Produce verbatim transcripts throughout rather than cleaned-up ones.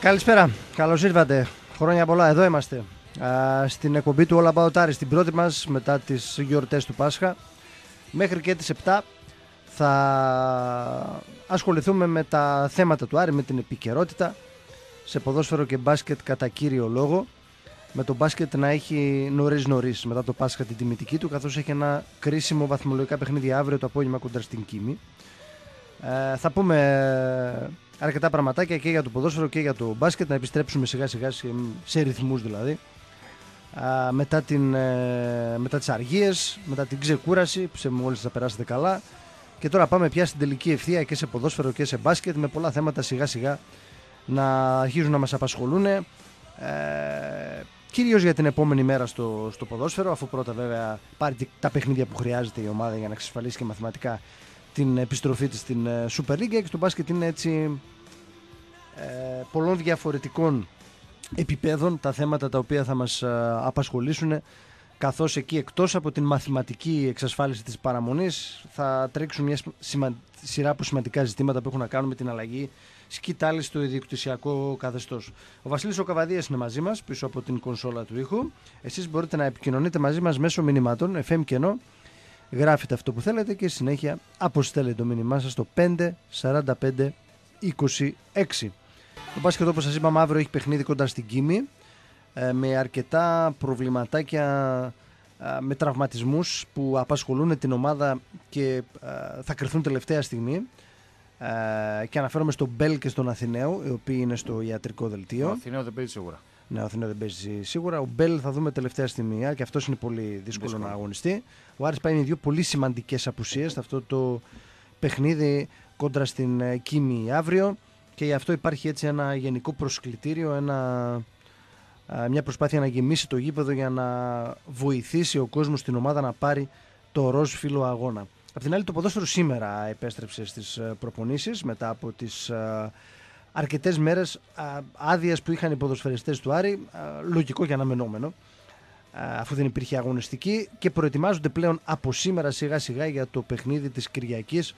Καλησπέρα, καλώς ήρθατε. Χρόνια πολλά, εδώ είμαστε. Α, στην εκπομπή του All About Aris, την πρώτη μας μετά τις γιορτές του Πάσχα. Μέχρι και τις επτά θα ασχοληθούμε με τα θέματα του Άρη, με την επικαιρότητα σε ποδόσφαιρο και μπάσκετ κατά κύριο λόγο. Με το μπάσκετ να έχει νωρίς νωρίς μετά το Πάσχα την τιμητική του, καθώς έχει ένα κρίσιμο βαθμολογικά παιχνίδι αύριο το απόγευμα κοντά στην Κίμη. Ε, θα πούμε αρκετά πραγματάκια και για το ποδόσφαιρο και για το μπάσκετ, να επιστρέψουμε σιγά σιγά σε, σε ρυθμούς δηλαδή. Ε, μετά, την, ε, μετά τις αργίες, μετά την ξεκούραση που σε μόλις θα περάσετε καλά. Και τώρα πάμε πια στην τελική ευθεία και σε ποδόσφαιρο και σε μπάσκετ, με πολλά θέματα σιγά σιγά να αρχίζουν να μας απασχολούν. Ε, Κυρίως για την επόμενη μέρα στο, στο ποδόσφαιρο, αφού πρώτα βέβαια πάρει τα παιχνίδια που χρειάζεται η ομάδα για να εξασφαλίσει και μαθηματικά την επιστροφή της στην Super League. Και στο μπάσκετ είναι έτσι ε, πολλών διαφορετικών επιπέδων τα θέματα τα οποία θα μας ε, απασχολήσουν, καθώς εκεί εκτός από την μαθηματική εξασφάλιση της παραμονής θα τρέξουν μια σημα... σειρά από σημαντικά ζητήματα που έχουν να κάνουν με την αλλαγή σκητάλη στο ιδιοκτησιακό καθεστώς. Ο Βασίλης ο Καβαδίας είναι μαζί μας πίσω από την κονσόλα του ήχου. Εσείς μπορείτε να επικοινωνείτε μαζί μας μέσω μηνυμάτων εφ εμ κενό. Γράφετε αυτό που θέλετε και συνέχεια αποστέλλετε το μήνυμά σας στο πέντε σαράντα πέντε είκοσι έξι. Το μπάσκετ, όπως σας είπαμε, αύριο έχει παιχνίδι κοντά στην Κίμη, με αρκετά προβληματάκια, με τραυματισμούς που απασχολούν την ομάδα και θα κρυφθούν τελευταία στιγμή. Και αναφέρομαι στον Μπέλ και στον Αθηναίο, οι οποίοι είναι στο ιατρικό δελτίο. Ο Αθηναίο δεν παίζει σίγουρα. Ναι, ο Αθηναίο δεν παίζει σίγουρα. Ο Μπέλ θα δούμε τελευταία στιγμή και αυτός είναι πολύ δύσκολο, δύσκολο να αγωνιστεί. Ο Άρης πάει με δύο πολύ σημαντικές απουσίες σε αυτό το παιχνίδι κόντρα στην Κίμη αύριο, και γι' αυτό υπάρχει έτσι ένα γενικό προσκλητήριο, ένα, μια προσπάθεια να γεμίσει το γήπεδο για να βοηθήσει ο κόσμος την ομάδα να πάρει το ροζ φύλλο αγώνα. Απ' την άλλη, το ποδόσφαιρο σήμερα επέστρεψε στις προπονήσεις μετά από τις αρκετές μέρες άδειας που είχαν οι ποδοσφαιριστές του Άρη, λογικό και αναμενόμενο, αφού δεν υπήρχε αγωνιστική, και προετοιμάζονται πλέον από σήμερα σιγά σιγά για το παιχνίδι της Κυριακής,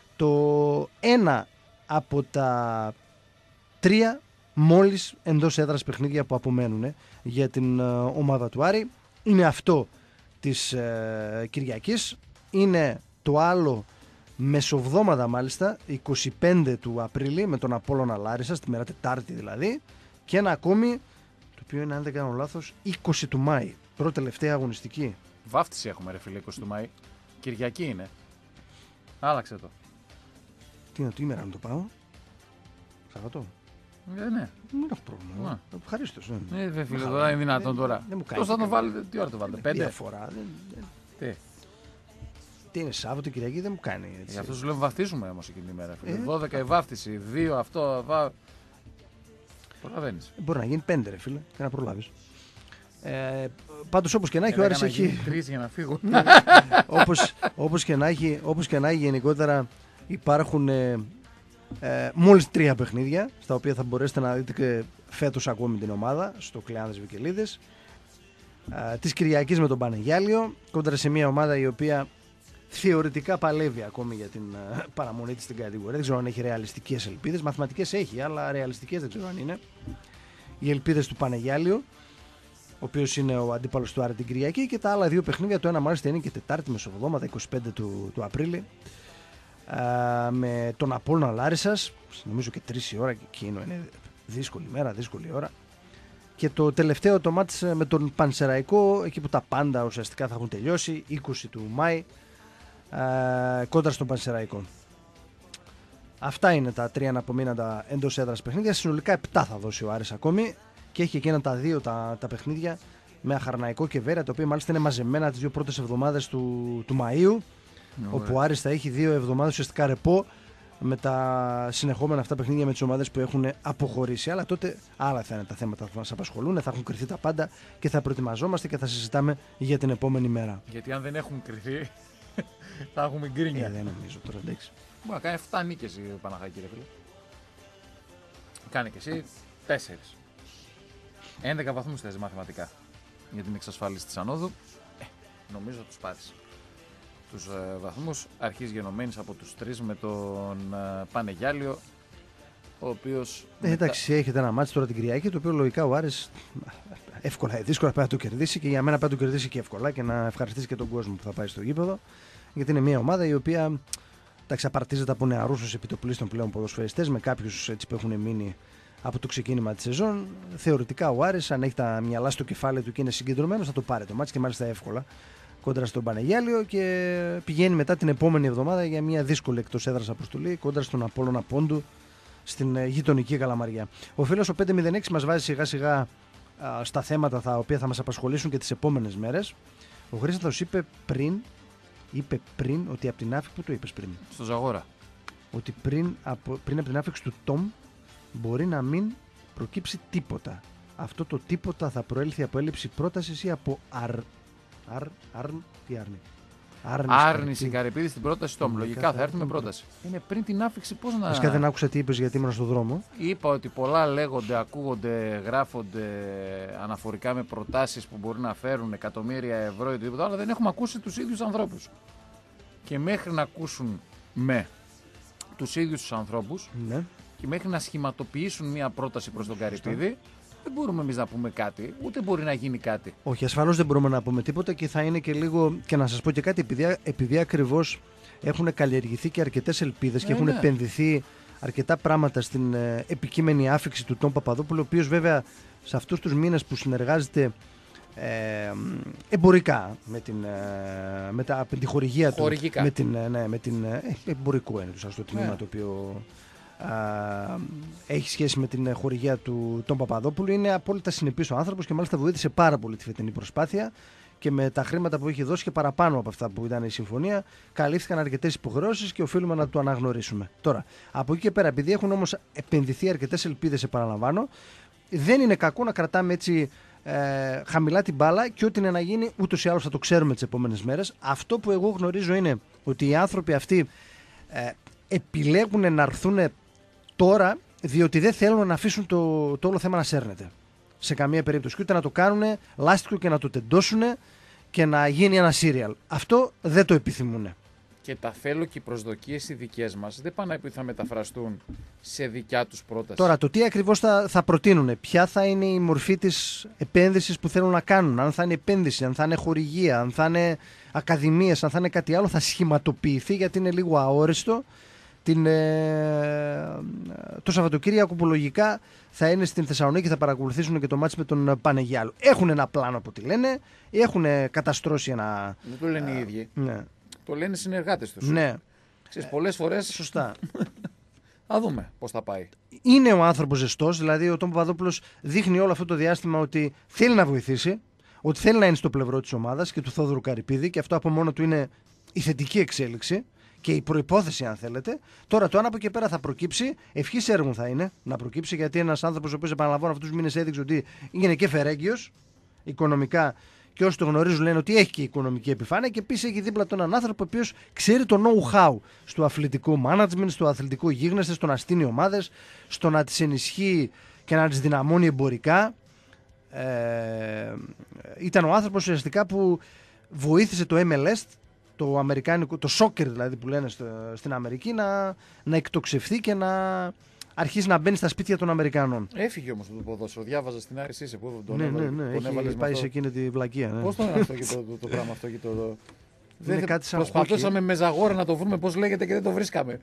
το ένα από τα τρία μόλις εντός έδρας παιχνίδια που απομένουν για την ομάδα του Άρη. Είναι αυτό της Κυριακής, είναι το άλλο μεσοβδόμαδα μάλιστα, είκοσι πέντε του Απρίλη, με τον Απόλλωνα Λάρισα, τη μέρα Τετάρτη δηλαδή, και ένα ακόμη, το οποίο είναι, αν δεν κάνω λάθος, είκοσι του Μάη, πρώτη τελευταία αγωνιστική. Βάφτιση έχουμε ρε φίλε, είκοσι του Μάη. Κυριακή είναι. Άλλαξε το. Τι είναι, τι ημέρα να το πάω? Σαββατό. Ε, ναι. Δεν έχω πρόβλημα. Ευχαρίστως. Ε, δε φίλε, τώρα είναι δυνατόν τώρα. Πώς θα το βάλετε, τι ώρα το βάλετε, πέντε? Διαφορά. Τι. Τι είναι, Σάββατο, Κυριακή, δεν μου κάνει έτσι. Γι' αυτό σου λέω βαφτίζουμε όμως εκείνη τη μέρα. Ε, δώδεκα η βάφτιση, δύο αυτό. Βα... Προλαβαίνεις. Μπορεί να γίνει πέντε, ρε φίλε, και να προλάβεις. Ε, πάντως, όπως και να έχει, ο Άρης έχει. Τρεις για να φύγουν. όπως, όπως, και να έχει, όπως και να έχει, γενικότερα υπάρχουν ε, ε, μόλις τρία παιχνίδια, στα οποία θα μπορέσετε να δείτε και φέτος ακόμη την ομάδα, στο Κλεάνδες Βικελίδες. Ε, της Κυριακής με τον Πανεγιάλιο, κόντρα σε μια ομάδα η οποία θεωρητικά παλεύει ακόμη για την uh, παραμονή της στην κατηγορία. Δεν ξέρω αν έχει ρεαλιστικές ελπίδες. Μαθηματικές έχει, αλλά ρεαλιστικές δεν ξέρω αν είναι. Οι ελπίδες του Πανεγιάλιου, ο οποίος είναι ο αντίπαλος του Άρη την Κυριακή, και τα άλλα δύο παιχνίδια. Το ένα μάλιστα είναι και Τετάρτη μεσοβδόμαδα, είκοσι πέντε του, του Απρίλη, uh, με τον Απόλλωνα Λάρισσας, νομίζω και τρεις η ώρα, και εκείνο είναι δύσκολη μέρα, δύσκολη ώρα. Και το τελευταίο το μάτς με τον Πανσεραϊκό, εκεί που τα πάντα ουσιαστικά θα έχουν τελειώσει, είκοσι του Μάη, Uh, κόντρα στον Πανσεραϊκό. Αυτά είναι τα τρία αναπομείναντα εντός έδρας παιχνίδια. Συνολικά επτά θα δώσει ο Άρης ακόμη, και έχει εκείνα τα δύο τα, τα παιχνίδια με Αχαρναϊκό και Βέρεια, τα οποία μάλιστα είναι μαζεμένα τις δύο πρώτες εβδομάδες του, του Μαΐου, no, όπου ο Άρης θα έχει δύο εβδομάδες ουσιαστικά ρεπό με τα συνεχόμενα αυτά παιχνίδια με τις ομάδες που έχουν αποχωρήσει. Αλλά τότε άλλα θα είναι τα θέματα που μας απασχολούν, θα έχουν κρυθεί τα πάντα και θα προετοιμαζόμαστε και θα συζητάμε για την επόμενη μέρα. Γιατί αν δεν έχουν κρυθεί θα έχουμε γκρίνια. Ε, δεν νομίζω τώρα, εντάξει. Μπορεί να κάνει επτά νίκες η Παναχαϊκή, ρε φίλε. Κάνει και εσύ τέσσερις. έντεκα βαθμούς θες μαθηματικά για την εξασφάλιση της ανόδου. Ε, νομίζω τους πάρεις. Τους ε, βαθμούς αρχής γενομένης από τους τρεις με τον ε, Πανεγιάλιο ο οποίος... Ε, εντάξει, έχετε ένα μάτσο τώρα την Κυριακή, το οποίο λογικά ο Άρης εύκολα ή δύσκολα πρέπει να το κερδίσει και για μένα πρέπει να το κερδίσει και εύκολα και να ευχαριστήσει και τον κόσμο που θα πάει στο γήπεδο. Γιατί είναι μια ομάδα η οποία εντάξει, απαρτίζεται από νεαρούς επιτοπλίστων πλέον ποδοσφαιριστές, με κάποιους έτσι που έχουν μείνει από το ξεκίνημα τη σεζόν. Θεωρητικά ο Άρης, αν έχει τα μυαλά στο κεφάλι του και είναι συγκεντρωμένος, θα το πάρει το μάτς και μάλιστα εύκολα κόντρα στον Πανεγιάλιο και πηγαίνει μετά την επόμενη εβδομάδα για μια δύσκολη εκτός έδρας αποστολή κόντρα στον Απόλλωνα Πόντου στην γειτονική Καλαμαριά. Ο φίλος ο πέντε μηδέν έξι μας βάζει σιγά σιγά α, στα θέματα τα οποία θα μας απασχολήσουν και τις επόμενες μέρες. Ο Χρήστος είπε πριν, είπε πριν ότι από την άφηξη, που το είπες πριν? Στο Ζαγόρα. Ότι πριν από, πριν από την άφηξη του Τόμ μπορεί να μην προκύψει τίποτα. Αυτό το τίποτα θα προέλθει από έλλειψη πρότασης ή από αρ... αρ... αρ... τι άρνη. Άρνηση, Άρνηση Καρυπίδη στην πρόταση Τόμ. Λογικά θα έρθει με πρόταση. Είναι πριν την άφηξη, πώς να. Φυσικά δεν άκουσα τι είπες γιατί ήμουν στον δρόμο. Είπα ότι πολλά λέγονται, ακούγονται, γράφονται αναφορικά με προτάσεις που μπορεί να φέρουν εκατομμύρια ευρώ ή οτιδήποτε, αλλά δεν έχουμε ακούσει τους ίδιους ανθρώπους. Και μέχρι να ακούσουν με τους ίδιους τους ανθρώπους, ναι, και μέχρι να σχηματοποιήσουν μια πρόταση προς τον Καρυπίδη, δεν μπορούμε εμείς να πούμε κάτι, ούτε μπορεί να γίνει κάτι. Όχι, ασφαλώς δεν μπορούμε να πούμε τίποτα και θα είναι και λίγο. Και να σας πω και κάτι, επειδή, επειδή ακριβώς έχουν καλλιεργηθεί και αρκετές ελπίδες ναι, και έχουν ναι. επενδυθεί αρκετά πράγματα στην ε, επικείμενη άφηξη του Τόμ Παπαδόπουλου, ο οποίος βέβαια σε αυτούς τους μήνες που συνεργάζεται ε, εμπορικά με, την, ε, με, τα, με τη χορηγία Χορηγικά. του. Με την, ναι, με την ε, εμπορικό είναι το τμήμα ναι. το οποίο. Uh, έχει σχέση με την χορηγία του Τόμ Παπαδόπουλου. Είναι απόλυτα συνεπής ο άνθρωπος και μάλιστα βοήθησε πάρα πολύ τη φετινή προσπάθεια και με τα χρήματα που έχει δώσει και παραπάνω από αυτά που ήταν η συμφωνία καλύφθηκαν αρκετές υποχρεώσεις και οφείλουμε να το αναγνωρίσουμε. Τώρα, από εκεί και πέρα, επειδή έχουν όμως επενδυθεί αρκετές ελπίδες, επαναλαμβάνω, δεν είναι κακό να κρατάμε έτσι ε, χαμηλά την μπάλα και ό,τι είναι να γίνει ούτως ή άλλως θα το ξέρουμε τις επόμενες μέρες. Αυτό που εγώ γνωρίζω είναι ότι οι άνθρωποι αυτοί ε, επιλέγουν να έρθουν τώρα, διότι δεν θέλουν να αφήσουν το, το όλο θέμα να σέρνεται. Σε καμία περίπτωση. Και ούτε να το κάνουν λάστιχο και να το τεντώσουν και να γίνει ένα σύριαλ. Αυτό δεν το επιθυμούν. Και τα θέλω και οι προσδοκίες οι δικές μας δεν πάνε να θα μεταφραστούν σε δικιά τους πρόταση. Τώρα, το τι ακριβώς θα, θα προτείνουν, ποια θα είναι η μορφή της επένδυσης που θέλουν να κάνουν, αν θα είναι επένδυση, αν θα είναι χορηγία, αν θα είναι ακαδημίες, αν θα είναι κάτι άλλο, θα σχηματοποιηθεί γιατί είναι λίγο αόριστο. Την, ε, το Σαββατοκύριακο που λογικά θα είναι στην Θεσσαλονίκη, θα παρακολουθήσουν και το μάτς με τον Πανεγιάλο. Έχουν ένα πλάνο από ό,τι λένε, έχουν καταστρώσει ένα. Δεν το λένε οι ίδιοι. Ναι. Το λένε οι συνεργάτες τους. Ναι. Ξέρεις, πολλές φορές. Σωστά. Θα δούμε πώς θα πάει. Είναι ο άνθρωπος ζεστός, δηλαδή ο Τόμ Παπαδόπουλος δείχνει όλο αυτό το διάστημα ότι θέλει να βοηθήσει, ότι θέλει να είναι στο πλευρό της ομάδας και του Θόδωρου Καρυπίδη και αυτό από μόνο του είναι η θετική εξέλιξη. Και η προϋπόθεση, αν θέλετε. Τώρα, το αν από εκεί πέρα θα προκύψει, ευχής έργου θα είναι να προκύψει, γιατί ένας άνθρωπος ο οποίος, επαναλαμβάνω, αυτούς τους μήνες έδειξε ότι είναι και φερέγγιος οικονομικά και όσοι το γνωρίζουν λένε ότι έχει και οικονομική επιφάνεια και επίσης έχει δίπλα τον έναν άνθρωπο ο οποίος ξέρει το know-how στο αθλητικό management, στο αθλητικό γίγνεσθε, στο να στείνει ομάδες, στο να τις ενισχύει και να τις δυναμώνει εμπορικά. Ε, ήταν ο άνθρωπος ουσιαστικά που βοήθησε το εμ ελ ες, το αμερικάνικο, το soccer δηλαδή που λένε στο, στην Αμερική, να, να εκτοξευθεί και να αρχίσει να μπαίνει στα σπίτια των Αμερικανών. Έφυγε όμως το ποδόσφαιρο, διάβαζα στην Άρης είσαι που τον ναι, έβαλε, ναι, ναι, τον έχει πάει σε εκείνη τη βλακεία. Ναι. Πώς το είναι αυτό και το, το, το πράγμα αυτό και το... το... Είναι δεν, κάτι σαν προσπαθούσαμε με Ζαγόρα να το βρούμε πώς λέγεται και δεν το βρίσκαμε.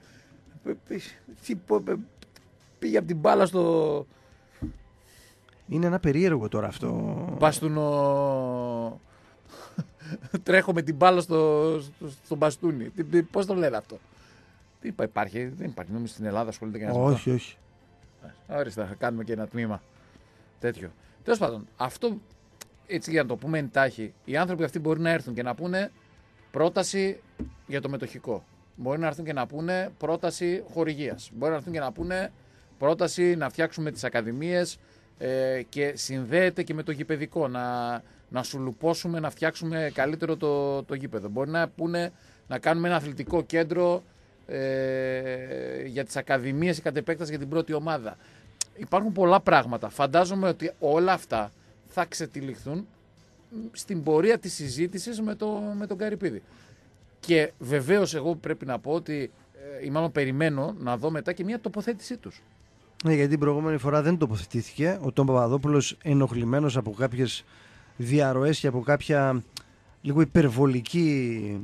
Πήγε από την μπάλα στο... Είναι ένα περίεργο τώρα αυτό. Μπαστούνο... Τρέχω με την μπάλα στο, στο, στο μπαστούνι. Πώς το λένε αυτό. Τι υπάρχει, δεν υπάρχει. Νομίζω στην Ελλάδα ασχολείται κανένα. Όχι, όχι. Ορίστε, θα κάνουμε και ένα τμήμα τέτοιο. Τέλος πάντων, αυτό έτσι για να το πούμε εντάχει, οι άνθρωποι αυτοί μπορεί να έρθουν και να πούνε πρόταση για το μετοχικό. Μπορεί να έρθουν και να πούνε πρόταση χορηγίας. Μπορεί να έρθουν και να πούνε πρόταση να φτιάξουμε τις ακαδημίες ε, και συνδέεται και με το γηπεδικό. Να, να σουλουπώσουμε, να φτιάξουμε καλύτερο το, το γήπεδο. Μπορεί να πούνε να κάνουμε ένα αθλητικό κέντρο ε, για τις ακαδημίες ή κατ' επέκταση για την πρώτη ομάδα. Υπάρχουν πολλά πράγματα. Φαντάζομαι ότι όλα αυτά θα ξετυλιχθούν στην πορεία της συζήτησης με, το, με τον Καρυπίδη. Και βεβαίως εγώ πρέπει να πω ότι ε, ή μάλλον περιμένω να δω μετά και μια τοποθέτησή τους. Ναι, γιατί την προηγούμενη φορά δεν τοποθετήθηκε. Ο Τον Παπαδόπουλος, ενοχλημένος από κάποιες διαρροές και από κάποια λίγο υπερβολική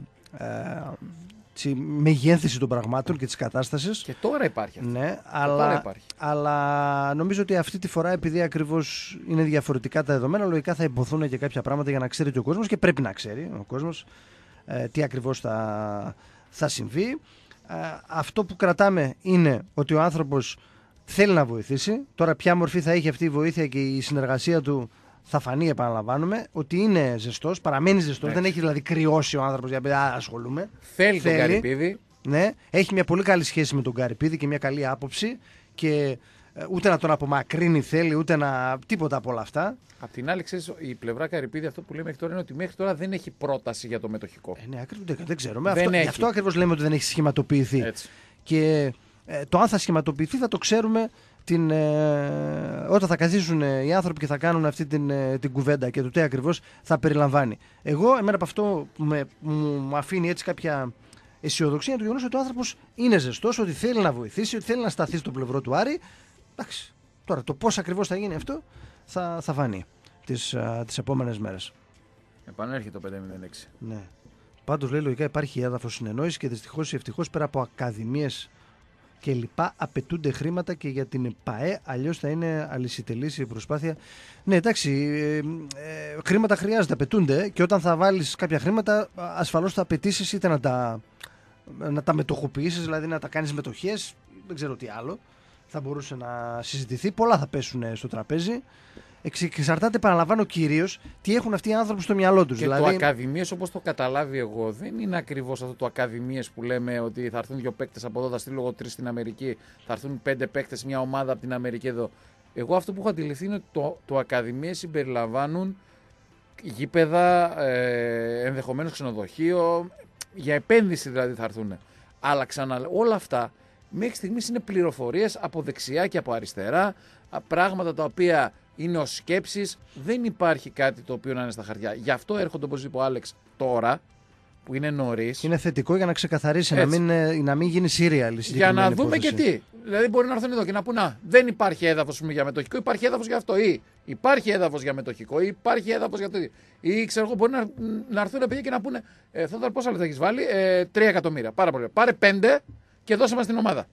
ε, μεγέθυνση των πραγμάτων και της κατάστασης. Και τώρα υπάρχει αυτό. Ναι, και αλλά, τώρα υπάρχει. αλλά νομίζω ότι αυτή τη φορά, επειδή ακριβώς είναι διαφορετικά τα δεδομένα, λογικά θα υποθούν και κάποια πράγματα για να ξέρει και ο κόσμος, και πρέπει να ξέρει ο κόσμος ε, τι ακριβώς θα, θα συμβεί. Ε, αυτό που κρατάμε είναι ότι ο άνθρωπος θέλει να βοηθήσει. Τώρα ποια μορφή θα έχει αυτή η βοήθεια και η συνεργασία του θα φανεί, επαναλαμβάνουμε, ότι είναι ζεστός, παραμένει ζεστός, ναι. Δεν έχει δηλαδή κρυώσει ο άνθρωπος για να ασχολούμαι. Θέλει, θέλει τον Καρυπίδη. Ναι, έχει μια πολύ καλή σχέση με τον Καρυπίδη και μια καλή άποψη και ε, ούτε να τον απομακρύνει θέλει, ούτε να τίποτα από όλα αυτά. Απ' την άλλη, ξέρεις, η πλευρά Καρυπίδη, αυτό που λέει μέχρι τώρα είναι ότι μέχρι τώρα δεν έχει πρόταση για το μετοχικό. Ε, ναι, ακριβώς, δεν ξέρουμε. Δεν αυτό, γι' αυτό ακριβώς λέμε ότι δεν έχει σχηματοποιηθεί. Έτσι. Και ε, το αν θα σχηματοποιηθεί θα το ξέρουμε την, ε, όταν θα καθίσουν ε, οι άνθρωποι και θα κάνουν αυτή την, ε, την κουβέντα και το τι ακριβώς θα περιλαμβάνει. Εγώ, εμένα από αυτό που με, μου αφήνει έτσι κάποια αισιοδοξία είναι το γεγονός ότι ο άνθρωπος είναι ζεστός, ότι θέλει να βοηθήσει, ότι θέλει να σταθεί στο πλευρό του Άρη. Εντάξει, τώρα το πώς ακριβώς θα γίνει αυτό θα, θα φανεί τις, α, τις επόμενες μέρες. Επανέρχεται το πέντε μηδέν έξι. Ναι. Πάντως λέει λογικά υπάρχει έδαφος συνεννόησης και δυστυχώς ή ευτυχώς πέρα από ακαδημίες και λοιπά απαιτούνται χρήματα και για την ΠΑΕ, αλλιώς θα είναι αλυσιτελής η προσπάθεια. Ναι, εντάξει, ε, ε, χρήματα χρειάζεται, απαιτούνται και όταν θα βάλεις κάποια χρήματα ασφαλώς θα απαιτήσεις είτε να τα, να τα μετοχοποιήσεις, δηλαδή να τα κάνεις μετοχές, δεν ξέρω τι άλλο θα μπορούσε να συζητηθεί, πολλά θα πέσουν στο τραπέζι. Εξαρτάται, παραλαμβάνω, κυρίως τι έχουν αυτοί οι άνθρωποι στο μυαλό τους. Και δηλαδή... το ακαδημίες, όπως το καταλάβει εγώ, δεν είναι ακριβώς αυτό το ακαδημίες που λέμε ότι θα έρθουν δύο παίκτες από εδώ, θα στείλω εγώ τρεις στην Αμερική, θα έρθουν πέντε παίκτες, μια ομάδα από την Αμερική εδώ. Εγώ αυτό που έχω αντιληφθεί είναι ότι το, το ακαδημίες συμπεριλαμβάνουν γήπεδα, ε, ενδεχομένως ξενοδοχείο, για επένδυση δηλαδή θα έρθουν. Αλλά ξαναλέω, όλα αυτά μέχρι στιγμής είναι πληροφορίες από δεξιά και από αριστερά, πράγματα τα οποία είναι ως σκέψεις, δεν υπάρχει κάτι το οποίο να είναι στα χαρτιά. Γι' αυτό έρχονται, όπως είπε ο Άλεξ, τώρα, που είναι νωρίς. Είναι θετικό για να ξεκαθαρίσει, να μην, να μην γίνει serial. Για να δούμε υπόθεση. Και τι. Δηλαδή, μπορεί να έρθουν εδώ και να πούνε, να, δεν υπάρχει έδαφος για μετοχικό, υπάρχει έδαφος για αυτό. Ή υπάρχει έδαφος για μετοχικό, ή υπάρχει έδαφος για το ίδιο. Ή ξέρω εγώ, μπορεί να, να έρθουν παιδιά και να πούνε, ε, θα πόσα λεφτά έχεις βάλει, ε, τρία εκατομμύρια. Πάρα πολύ. Πάρε πέντε και δώσε μας την ομάδα.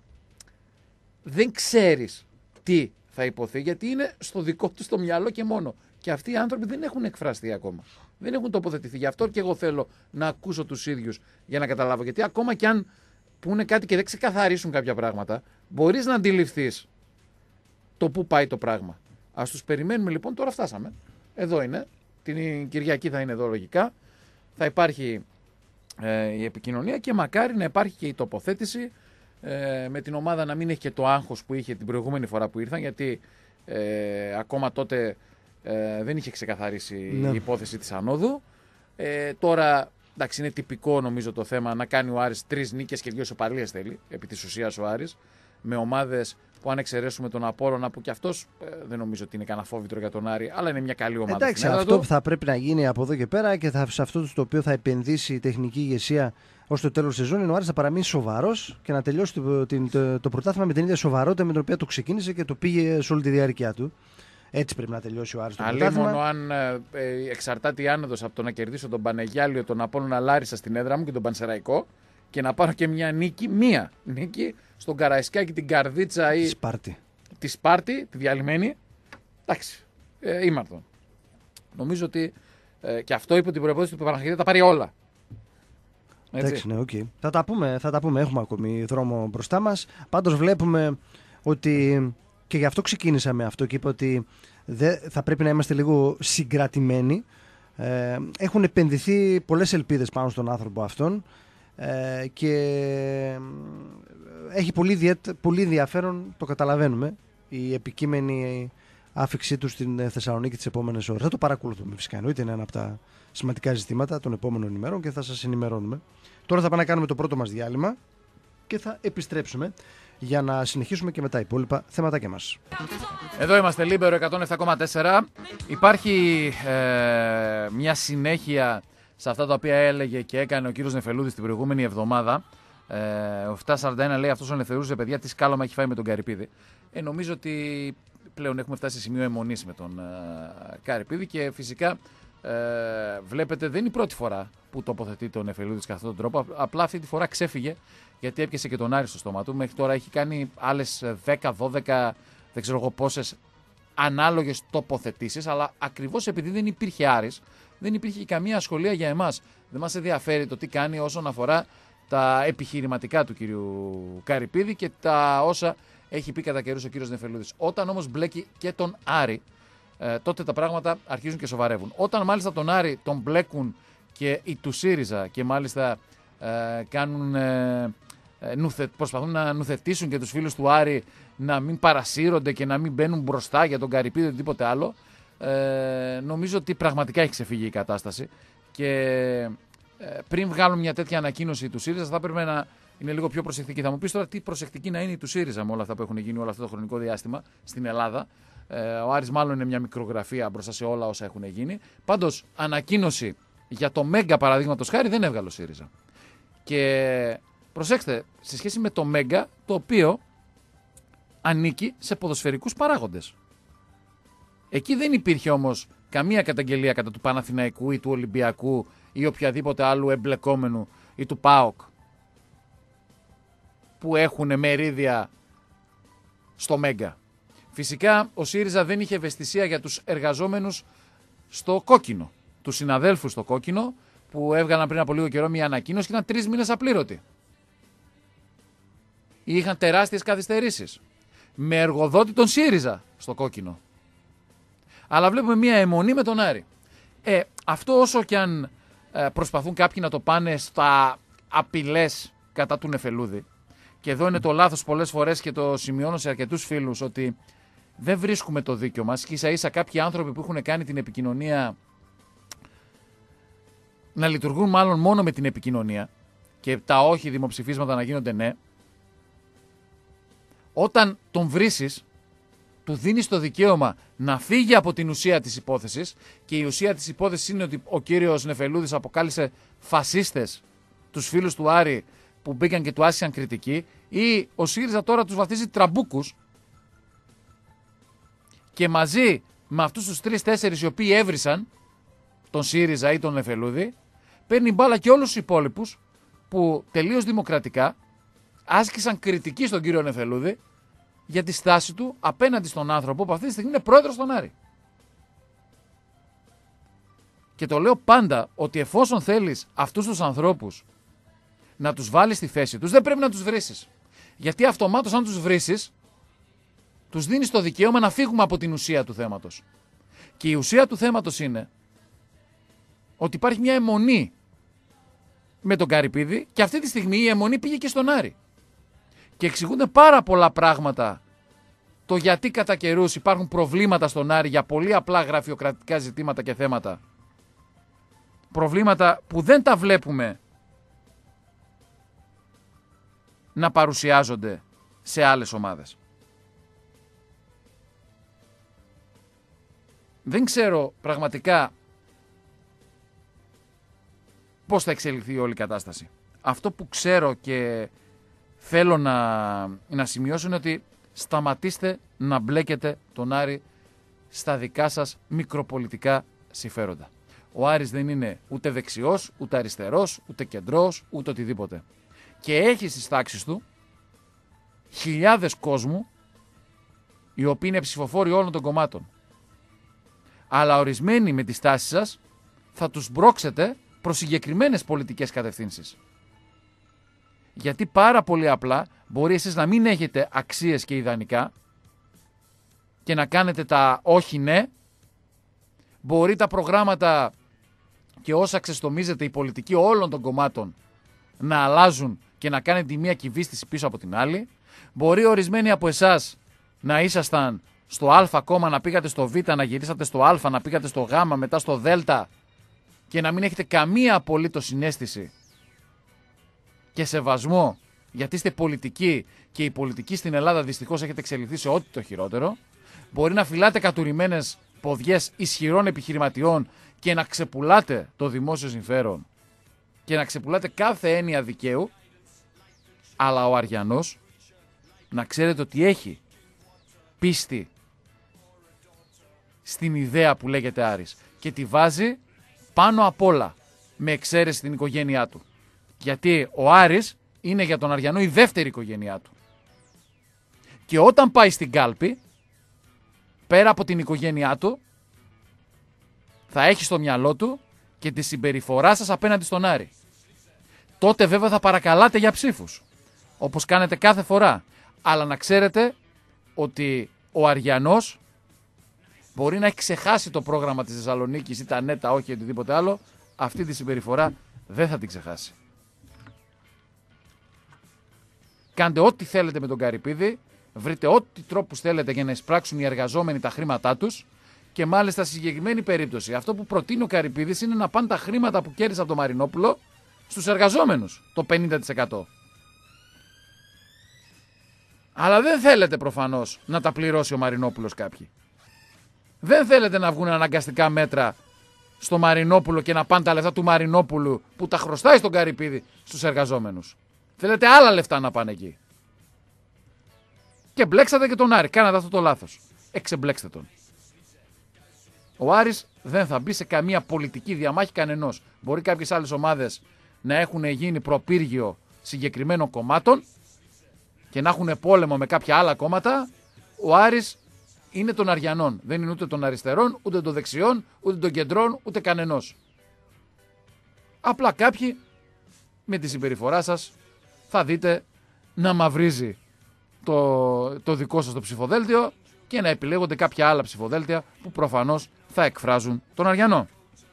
Δεν ξέρεις τι θα υποθεί, γιατί είναι στο δικό του το μυαλό και μόνο. Και αυτοί οι άνθρωποι δεν έχουν εκφραστεί ακόμα. Δεν έχουν τοποθετηθεί. Γι' αυτό και εγώ θέλω να ακούσω τους ίδιους για να καταλάβω. Γιατί ακόμα κι αν πούνε κάτι και δεν ξεκαθαρίσουν κάποια πράγματα, μπορείς να αντιληφθείς το πού πάει το πράγμα. Ας τους περιμένουμε λοιπόν. Τώρα φτάσαμε. Εδώ είναι. Την Κυριακή θα είναι εδώ λογικά. Θα υπάρχει ε, η επικοινωνία και μακάρι να υπάρχει και η τοποθέτηση. Ε, με την ομάδα να μην έχει και το άγχος που είχε την προηγούμενη φορά που ήρθαν, γιατί ε, ακόμα τότε ε, δεν είχε ξεκαθαρίσει ναι. η υπόθεση της ανόδου. Ε, τώρα, εντάξει, είναι τυπικό νομίζω το θέμα να κάνει ο Άρης τρεις νίκες και δύο ισοπαλίες θέλει, επί της ουσίας ο Άρης, με ομάδες που αν εξαιρέσουμε τον Απόλλωνα, που κι αυτός ε, δεν νομίζω ότι είναι κανένα φόβητρο για τον Άρη, αλλά είναι μια καλή ομάδα. Εντάξει, αυτό που θα πρέπει να γίνει από εδώ και πέρα και θα, σε αυτό το οποίο θα επενδύσει η τεχνική ηγεσία ως το τέλος της σεζόν, είναι ο Άρης να παραμείνει σοβαρός και να τελειώσει το, το, το, το πρωτάθλημα με την ίδια σοβαρότητα με την οποία το ξεκίνησε και το πήγε σε όλη τη διάρκεια του. Έτσι πρέπει να τελειώσει ο Άρης το πρωτάθλημα. Αλλήμον αν ε, εξαρτάται η άνοδος από το να κερδίσω τον Πανεγιάλιο, τον Απόλλωνα Λάρισα στην έδρα μου και τον Πανσεραϊκό και να πάρω και μια νίκη, μία νίκη στον Καραϊσκάκη, την Καρδίτσα ή. Τη Σπάρτη. Τη Σπάρτη, τη διαλυμένη. Εντάξει, ε, ήμαρτον. Νομίζω ότι ε, και αυτό είπε την προϋπόθεση του Παναγιώτη τα πάρει όλα. Εντάξει, ναι, okay. θα, τα πούμε, θα τα πούμε, έχουμε ακόμη δρόμο μπροστά μας. Πάντως βλέπουμε ότι, και γι' αυτό ξεκίνησα με αυτό και είπα ότι δε, θα πρέπει να είμαστε λίγο συγκρατημένοι. Ε, έχουν επενδυθεί πολλές ελπίδες πάνω στον άνθρωπο αυτόν ε, και έχει πολύ, διέτ, πολύ ενδιαφέρον, το καταλαβαίνουμε, η επικείμενη άφηξή του στην Θεσσαλονίκη τις επόμενες ώρες. Θα το παρακολουθούμε φυσικά, εννοείται, είναι ένα από τα σημαντικά ζητήματα των επόμενων ημερών και θα σας ενημερώνουμε. Τώρα θα πάμε να κάνουμε το πρώτο μας διάλειμμα και θα επιστρέψουμε για να συνεχίσουμε και με τα υπόλοιπα θέματάκια μας. Εδώ είμαστε, Λίμπερο εκατόν επτά κόμμα τέσσερα. Υπάρχει ε, μια συνέχεια σε αυτά τα οποία έλεγε και έκανε ο κύριος Νεφελούδης την προηγούμενη εβδομάδα Ε, ο επτακόσια σαράντα ένα λέει αυτός ο Νεφελούδης, παιδιά, τι σκάλωμα έχει φάει με τον Καρυπίδη. Ε, νομίζω ότι πλέον έχουμε φτάσει σε σημείο αιμονής με τον ε, Καρυπίδη και φυσικά ε, βλέπετε δεν είναι η πρώτη φορά που τοποθετεί τον Νεφελούδης κατά αυτόν τον τρόπο. Απλά αυτή τη φορά ξέφυγε γιατί έπιασε και τον Άρη στο στόμα του. Μέχρι τώρα έχει κάνει άλλες δέκα δώδεκα, δεν ξέρω εγώ πόσες ανάλογες τοποθετήσεις, αλλά ακριβώς επειδή δεν υπήρχε Άρης, δεν υπήρχε καμία ασχολία για εμάς. Δεν μας ενδιαφέρει το τι κάνει όσον αφορά τα επιχειρηματικά του κυρίου Καρυπίδη και τα όσα έχει πει κατά καιρούς ο κύριος Νεφελούδης. Όταν όμως μπλέκει και τον Άρη, ε, τότε τα πράγματα αρχίζουν και σοβαρεύουν. Όταν μάλιστα τον Άρη τον μπλέκουν και οι του ΣΥΡΙΖΑ και μάλιστα ε, κάνουν, ε, ε, νουθε, προσπαθούν να νουθετήσουν και τους φίλους του Άρη να μην παρασύρονται και να μην μπαίνουν μπροστά για τον Καρυπίδη ή τίποτε άλλο, ε, νομίζω ότι πραγματικά έχει ξεφύγει η κατάσταση και ε, πριν βγάλουν μια τέτοια ανακοίνωση του ΣΥΡΙΖΑ θα έπρεπε να είναι λίγο πιο προσεκτική. Θα μου πεις τώρα τι προσεκτική να είναι η του ΣΥΡΙΖΑ με όλα αυτά που έχουν γίνει όλο αυτό το χρονικό διάστημα στην Ελλάδα. Ε, ο Άρης μάλλον είναι μια μικρογραφία μπροστά σε όλα όσα έχουν γίνει. Πάντως ανακοίνωση για το Μέγκα παραδείγματος χάρη δεν έβγαλε ο ΣΥΡΙΖΑ. Και προσέξτε, σε σχέση με το Μέγκα, το οποίο ανήκει σε ποδοσφαιρικούς παράγοντες. Εκεί δεν υπήρχε όμως καμία καταγγελία κατά του Παναθηναϊκού ή του Ολυμπιακού ή οποιαδήποτε άλλου εμπλεκόμενου ή του ΠΑΟΚ που έχουν μερίδια στο Μέγκα. Φυσικά ο ΣΥΡΙΖΑ δεν είχε ευαισθησία για τους εργαζόμενους στο κόκκινο, τους συναδέλφους στο κόκκινο που έβγαλαν πριν από λίγο καιρό μια ανακοίνωση και ήταν τρεις μήνες απλήρωτοι. Είχαν τεράστιες καθυστερήσεις. Με εργοδότη τον ΣΥΡΙΖΑ στο κόκκινο. Αλλά βλέπουμε μια αιμονή με τον Άρη. Ε, αυτό όσο και αν ε, προσπαθούν κάποιοι να το πάνε στα απειλές κατά του Νεφελούδη, και εδώ είναι το λάθος πολλές φορές και το σημειώνω σε αρκετούς φίλους, ότι δεν βρίσκουμε το δίκιο μας και ίσα ίσα κάποιοι άνθρωποι που έχουν κάνει την επικοινωνία να λειτουργούν μάλλον μόνο με την επικοινωνία και τα όχι δημοψηφίσματα να γίνονται ναι, όταν τον βρίσεις, του δίνεις το δικαίωμα να φύγει από την ουσία της υπόθεσης και η ουσία της υπόθεσης είναι ότι ο κύριος Νεφελούδης αποκάλυψε φασίστες τους φίλους του Άρη που μπήκαν και του άσκησαν κριτική ή ο ΣΥΡΙΖΑ τώρα τους βαφτίζει τραμπούκους και μαζί με αυτούς τους τρεις-τέσσερις οι οποίοι έβρισαν τον ΣΥΡΙΖΑ ή τον Νεφελούδη παίρνει μπάλα και όλους τους υπόλοιπους που τελείως δημοκρατικά άσκησαν κριτική στον κύριο Νεφελούδη για τη στάση του απέναντι στον άνθρωπο που αυτή τη στιγμή είναι πρόεδρος στον Άρη. Και το λέω πάντα ότι εφόσον θέλεις αυτούς τους ανθρώπους να τους βάλεις στη θέση τους, δεν πρέπει να τους βρίσεις. Γιατί αυτομάτως αν τους βρίσεις, τους δίνεις το δικαίωμα να φύγουμε από την ουσία του θέματος. Και η ουσία του θέματος είναι ότι υπάρχει μια αιμονή με τον Καρυπίδη και αυτή τη στιγμή η αιμονή πήγε και στον Άρη. Και εξηγούνται πάρα πολλά πράγματα το γιατί κατά καιρούς υπάρχουν προβλήματα στον Άρη για πολύ απλά γραφειοκρατικά ζητήματα και θέματα. Προβλήματα που δεν τα βλέπουμε να παρουσιάζονται σε άλλες ομάδες. Δεν ξέρω πραγματικά πώς θα εξελιχθεί όλη η κατάσταση. Αυτό που ξέρω και θέλω να, να σημειώσω είναι ότι σταματήστε να μπλέκετε τον Άρη στα δικά σας μικροπολιτικά συμφέροντα. Ο Άρης δεν είναι ούτε δεξιός, ούτε αριστερός, ούτε κεντρός, ούτε οτιδήποτε. Και έχει στις τάξεις του χιλιάδες κόσμου οι οποίοι είναι ψηφοφόροι όλων των κομμάτων. Αλλά ορισμένοι με τις τάσεις σας θα τους μπρώξετε προς συγκεκριμένες πολιτικές κατευθύνσεις. Γιατί πάρα πολύ απλά μπορεί εσείς να μην έχετε αξίες και ιδανικά και να κάνετε τα όχι ναι, μπορεί τα προγράμματα και όσα ξεστομίζεται η πολιτική όλων των κομμάτων να αλλάζουν και να κάνετε τη μία κυβίστηση πίσω από την άλλη, μπορεί ορισμένοι από εσάς να ήσασταν στο Α κόμμα, να πήγατε στο Β, να γυρίσατε στο Α, να πήγατε στο Γ, μετά στο Δ και να μην έχετε καμία απολύτως συναίσθηση και σεβασμό γιατί είστε πολιτικοί και η πολιτική στην Ελλάδα δυστυχώς έχετε εξελιχθεί σε ό,τι το χειρότερο. Μπορεί να φυλάτε κατουρημένες ποδιές ισχυρών επιχειρηματιών και να ξεπουλάτε το δημόσιο συμφέρον και να ξεπουλάτε κάθε έννοια δικαίου Αλλά ο Αριανός, να ξέρετε ότι έχει πίστη στην ιδέα που λέγεται Άρης και τη βάζει πάνω απ' όλα, με εξαίρεση την οικογένειά του. Γιατί ο Άρης είναι για τον Αριανό η δεύτερη οικογένειά του. Και όταν πάει στην κάλπη, πέρα από την οικογένειά του, θα έχει στο μυαλό του και τη συμπεριφορά σας απέναντι στον Άρη. Τότε βέβαια θα παρακαλάτε για ψήφους, όπως κάνετε κάθε φορά. Αλλά να ξέρετε ότι ο Αριανός μπορεί να έχει ξεχάσει το πρόγραμμα της Θεσσαλονίκης ή τα νέτα, όχι οτιδήποτε άλλο. Αυτή τη συμπεριφορά δεν θα την ξεχάσει. Κάντε ό,τι θέλετε με τον Καρυπίδη, βρείτε ό,τι τρόπους θέλετε για να εισπράξουν οι εργαζόμενοι τα χρήματά τους και μάλιστα στη συγκεκριμένη περίπτωση αυτό που προτείνει ο Καρυπίδης είναι να πάνε τα χρήματα που κέρδισε από το Μαρινόπουλο στους εργαζόμενους, το πενήντα τοις εκατό. Αλλά δεν θέλετε προφανώς να τα πληρώσει ο Μαρινόπουλος κάποιοι. Δεν θέλετε να βγουν αναγκαστικά μέτρα στο Μαρινόπουλο και να πάνε τα λεφτά του Μαρινόπουλου που τα χρωστάει στον Καρυπίδη στους εργαζόμενους. Θέλετε άλλα λεφτά να πάνε εκεί. Και μπλέξατε και τον Άρη. Κάνατε αυτό το λάθος. Εξεμπλέξτε τον. Ο Άρης δεν θα μπει σε καμία πολιτική διαμάχη κανενός. Μπορεί κάποιες άλλες ομάδες να έχουν γίνει προπύργιο συγκεκριμένων κομμάτων και να έχουν πόλεμο με κάποια άλλα κόμματα. Ο Άρης είναι των Αριανών. Δεν είναι ούτε των αριστερών, ούτε των δεξιών, ούτε των κεντρών, ούτε κανενός. Απλά κάποιοι με τη συμπεριφορά σας θα δείτε να μαυρίζει το, το δικό σας το ψηφοδέλτιο και να επιλέγονται κάποια άλλα ψηφοδέλτια που προφανώς θα εκφράζουν τον Αριανό.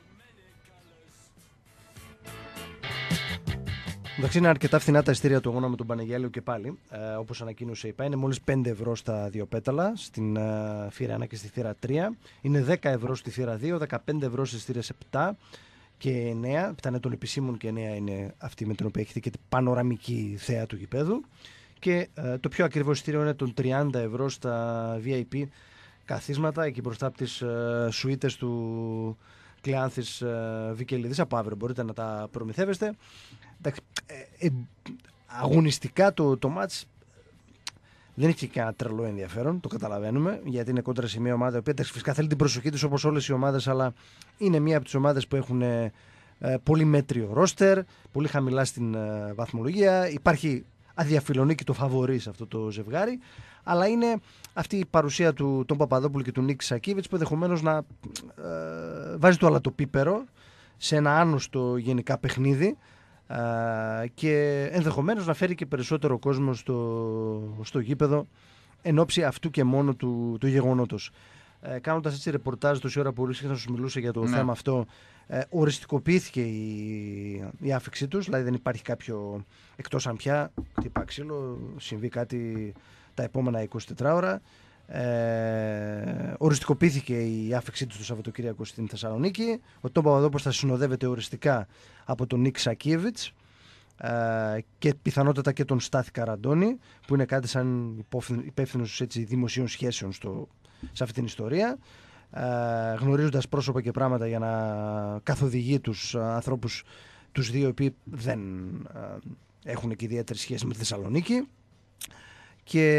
Εντάξει, είναι αρκετά φθηνά τα ειστήρια του αγώνα με τον Πανεγιάλιο και πάλι. Ε, όπως ανακοίνωσε η ΕΠΑ, είναι μόλις πέντε ευρώ στα δύο πέταλα, στην ε, θύρα ένα και στη θύρα τρία. Είναι δέκα ευρώ στη θύρα δύο, δεκαπέντε ευρώ στις θύρες επτά και εννέα. επτά είναι των επισήμων και εννέα είναι αυτή με την οποία έχει και την πανοραμική θέα του γηπέδου. Και ε, το πιο ακριβό ειστήριο είναι των τριάντα ευρώ στα βι άι πι καθίσματα, εκεί μπροστά από τις ε, σουίτες του Κλεάνθης ε, Βικελίδης. Από αύριο μπορείτε να τα προμηθεύεστε. Εντάξει, ε, ε, αγωνιστικά το, το μάτς δεν έχει κανένα τρελό ενδιαφέρον, το καταλαβαίνουμε, γιατί είναι κόντρα σε μια ομάδα η οποία φυσικά θέλει την προσοχή της όπως όλες οι ομάδες, αλλά είναι μια από τις ομάδες που έχουν ε, ε, πολύ μέτριο ρόστερ, πολύ χαμηλά στην ε, βαθμολογία. Υπάρχει αδιαφιλονίκητο φαβορί σε αυτό το ζευγάρι, αλλά είναι αυτή η παρουσία του τον Παπαδόπουλου και του Νίκη Σακίβιτς που ενδεχομένως να ε, βάζει το αλατοπίπερο σε ένα άνοστο γενικά παιχνίδι ε, και ενδεχομένως να φέρει και περισσότερο κόσμο στο, στο γήπεδο εν ώψη αυτού και μόνο του, του γεγονότος. Ε, κάνοντας έτσι ρεπορτάζ τόση ώρα που ο θα σας μιλούσε για το ναι. θέμα αυτό, ε, οριστικοποιήθηκε η, η άφηξή τους, δηλαδή δεν υπάρχει κάποιο, εκτός αν πια χτυπά ξύλο, συμβεί κάτι τα επόμενα εικοσιτέσσερις ώρα. Ε, οριστικοποιήθηκε η άφηξή του το Σαββατοκύριακο στην Θεσσαλονίκη. Ο Τόμ Παπαδόπουλος θα συνοδεύεται οριστικά από τον Νίκ Σακίεβιτς ε, και πιθανότατα και τον Στάθη Καραντώνη, που είναι κάτι σαν υπεύθυνος δημοσίων σχέσεων στο, σε αυτή την ιστορία, ε, γνωρίζοντας πρόσωπα και πράγματα για να καθοδηγεί τους ανθρώπους τους δύο οι οποίοι δεν ε, έχουν και ιδιαίτερη σχέση με τη Θεσσαλονίκη. Και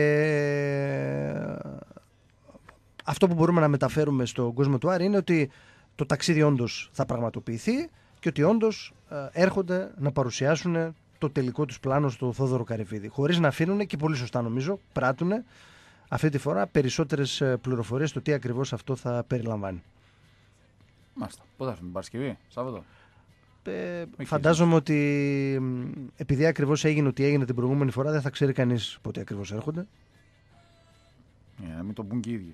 αυτό που μπορούμε να μεταφέρουμε στον κόσμο του Άρη είναι ότι το ταξίδι όντως θα πραγματοποιηθεί και ότι όντως έρχονται να παρουσιάσουν το τελικό τους πλάνο στο Θόδωρο Καρυπίδη, χωρίς να αφήνουν, και πολύ σωστά νομίζω πράττουν αυτή τη φορά, περισσότερες πληροφορίες στο τι ακριβώς αυτό θα περιλαμβάνει. Μάλιστα. Πότε θα έρθουν την Παρασκευή, Σάββατο? Ε, φαντάζομαι ότι επειδή ακριβώς έγινε ό,τι έγινε την προηγούμενη φορά, δεν θα ξέρει κανείς πότε ακριβώς έρχονται. Για να μην το πουν και οι ίδιοι.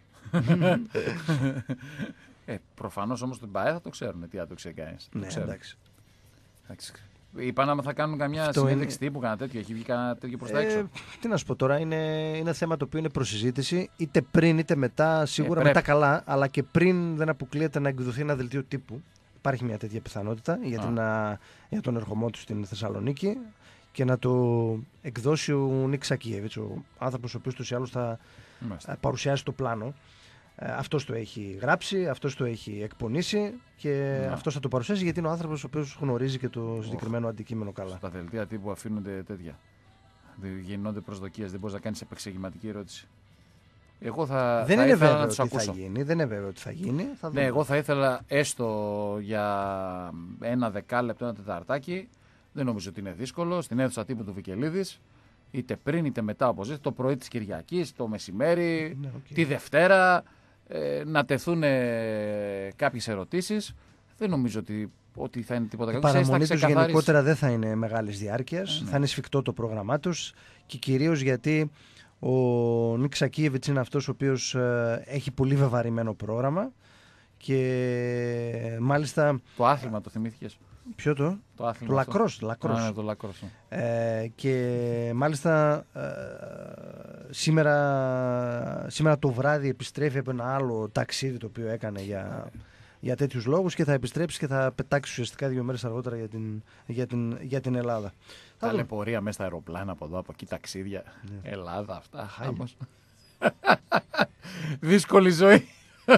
ε, προφανώς όμως την ΠΑΕ θα το ξέρουν. Τι θα το ξέρει κανείς. Ναι, εντάξει. εντάξει. Είπαν να θα κάνουν καμιά αυτό συνέντευξη είναι... τύπου, κανένα τέτοιο. Έχει βγει κανένα τέτοιο προς τα έξω. Ε, τι να σου πω τώρα, είναι, είναι θέμα το οποίο είναι προσυζήτηση. Είτε πριν είτε μετά, σίγουρα ε, μετά καλά, αλλά και πριν δεν αποκλείεται να εκδοθεί ένα δελτίο τύπου. Υπάρχει μια τέτοια πιθανότητα για, την, α, για τον ερχομό του στην Θεσσαλονίκη και να το εκδώσει ο Νίκ Σακίεβιτς, ο άνθρωπος ο οποίος τους ή άλλως θα Μάλιστα. παρουσιάσει το πλάνο. Ε, αυτός το έχει γράψει, αυτός το έχει εκπονήσει και ναι. αυτός θα το παρουσιάσει, γιατί είναι ο άνθρωπος ο οποίος γνωρίζει και το συγκεκριμένο oh. αντικείμενο καλά. Στα δελτία τύπου αφήνονται τέτοια. Γεννώνται προσδοκίες, δεν μπορείς να κάνεις επεξηγηματική ερώτηση. Εγώ θα, δεν θα είναι ήθελα βέβαιο να τους ότι ακούσω. θα γίνει. Δεν είναι βέβαιο ότι θα γίνει. Θα Ναι, εγώ θα ήθελα έστω για ένα δεκάλεπτο, ένα τεταρτάκι. Δεν νομίζω ότι είναι δύσκολο. Στην αίθουσα τύπου του Βικελίδης, είτε πριν είτε μετά, όπως ζείτε, το πρωί της Κυριακής, το μεσημέρι, ναι, okay. τη Δευτέρα, ε, να τεθούν ε, κάποιες ερωτήσεις. Δεν νομίζω ότι, ότι θα είναι τίποτα κακό. κακό. Η παραμονή τους γενικότερα δεν θα είναι μεγάλης διάρκειας. Ε, ναι. Θα είναι σφιχτό το πρόγραμμά τους και κυρίως γιατί ο Νίκ Σακίεβιτς είναι αυτός ο οποίος ε, έχει πολύ βεβαρημένο πρόγραμμα και μάλιστα... Το άθλημα το θυμήθηκες? Ποιο το? Το άθλημα. Το λακρός. λακρός. Α, ναι, το λακρός. Ε, και μάλιστα ε, σήμερα, σήμερα το βράδυ επιστρέφει από ένα άλλο ταξίδι το οποίο έκανε για, για τέτοιους λόγους και θα επιστρέψει και θα πετάξει ουσιαστικά δύο μέρες αργότερα για την, για την, για την Ελλάδα. Ταλαιπωρία μέσα στα αεροπλάνα από εδώ, από εκεί ταξίδια. Ναι. Ελλάδα, αυτά. Χάμος. Δύσκολη ζωή.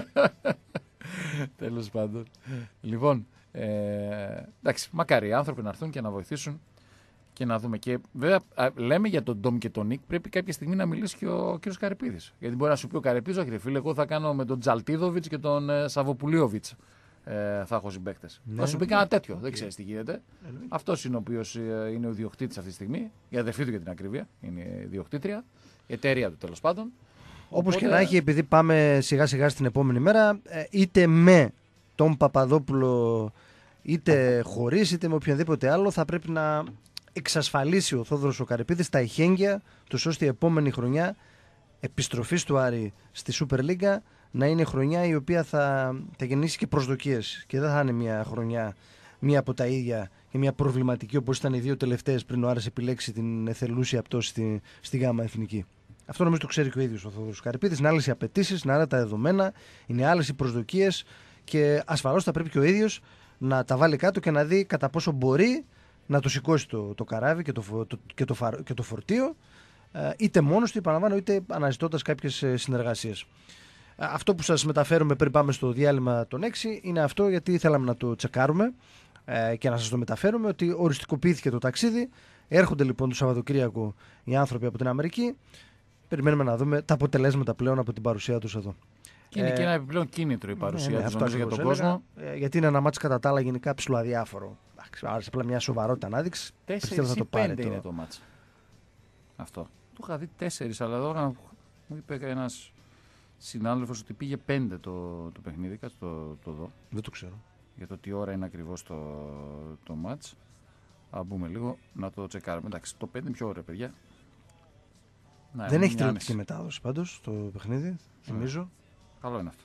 Τέλος πάντων. Λοιπόν, ε, εντάξει, μακάρι οι άνθρωποι να έρθουν και να βοηθήσουν και να δούμε. Και βέβαια, λέμε για τον Ντόμ και τον Νίκ, πρέπει κάποια στιγμή να μιλήσει και ο κ. Καρυπίδης. Γιατί μπορεί να σου πει ο Καρυπίδης, όχι, φίλε, εγώ θα κάνω με τον Τζαλτίδοβιτς και τον ε, Σαββοπουλίοβιτς. Ε, θα έχω συμπαίκτες. Ναι, θα σου πει ναι, κανένα τέτοιο. Okay. Δεν ξέρει τι γίνεται. Mm-hmm. Αυτός είναι ο οποίος ε, είναι ο ιδιοκτήτης αυτή τη στιγμή. Η αδερφή του για την ακρίβεια είναι ιδιοκτήτρια. Η εταιρεία του τέλος πάντων. Όπως Οπότε... και να έχει, επειδή πάμε σιγά σιγά στην επόμενη μέρα, είτε με τον Παπαδόπουλο, είτε χωρίς, είτε με οποιονδήποτε άλλο, θα πρέπει να εξασφαλίσει ο Θόδωρος ο Καρυπίδης τα ειχέγγυα, τους ώστε η επόμενη χρονιά επιστροφής του Άρη στη Σούπερ Λίγκα να είναι χρονιά η οποία θα, θα γεννήσει και προσδοκίες και δεν θα είναι μια χρονιά μία από τα ίδια και μια προβληματική όπως ήταν οι δύο τελευταίες πριν ο Άρης επιλέξει την εθελούσια πτώση στη, στη ΓΑΜΑ Εθνική. Αυτό νομίζω το ξέρει και ο ίδιος ο Θόδωρος Καρυπίδης. Είναι άλλες οι απαιτήσεις, είναι άλλα τα δεδομένα, είναι άλλες οι προσδοκίες και ασφαλώς θα πρέπει και ο ίδιος να τα βάλει κάτω και να δει κατά πόσο μπορεί να το σηκώσει το, το καράβι και το, το, και, το, και το φορτίο, είτε μόνος του, επαναλαμβάνω, είτε αναζητώντας κάποιες συνεργασίες. Αυτό που σας μεταφέρουμε πριν πάμε στο διάλειμμα των έξι είναι αυτό, γιατί θέλαμε να το τσεκάρουμε και να σας το μεταφέρουμε, ότι οριστικοποιήθηκε το ταξίδι. Έρχονται λοιπόν το Σαββατοκύριακο οι άνθρωποι από την Αμερική. Περιμένουμε να δούμε τα αποτελέσματα πλέον από την παρουσία τους εδώ. Και είναι ε, και ένα επιπλέον κίνητρο η παρουσία ναι, ναι, τους νομίζω για τον έλεγα, κόσμο. Ε, γιατί είναι ένα μάτς κατά τα άλλα γενικά ψηλοαδιάφορο. Άρεσε απλά μια σοβαρότητα ανάδειξη. Τέσσερις ή πέντε είναι το μάτς. Αυτό. Το είχα δει τέσσερις, αλλά εδώ μου είπε ένας συνάδελφος ότι πήγε πέντε το, το παιχνίδι. Κάτσε το, το δω. Δεν το ξέρω. Για το τι ώρα είναι ακριβώς το, το μάτς. Θα μπούμε λίγο να το τσεκάρουμε. Εντάξει, το πέντε είναι πιο ωραίο, παιδιά. Να, δεν έχει τηλεοπτική μετάδοση πάντως το παιχνίδι, θυμίζω. Yeah. Καλό είναι αυτό.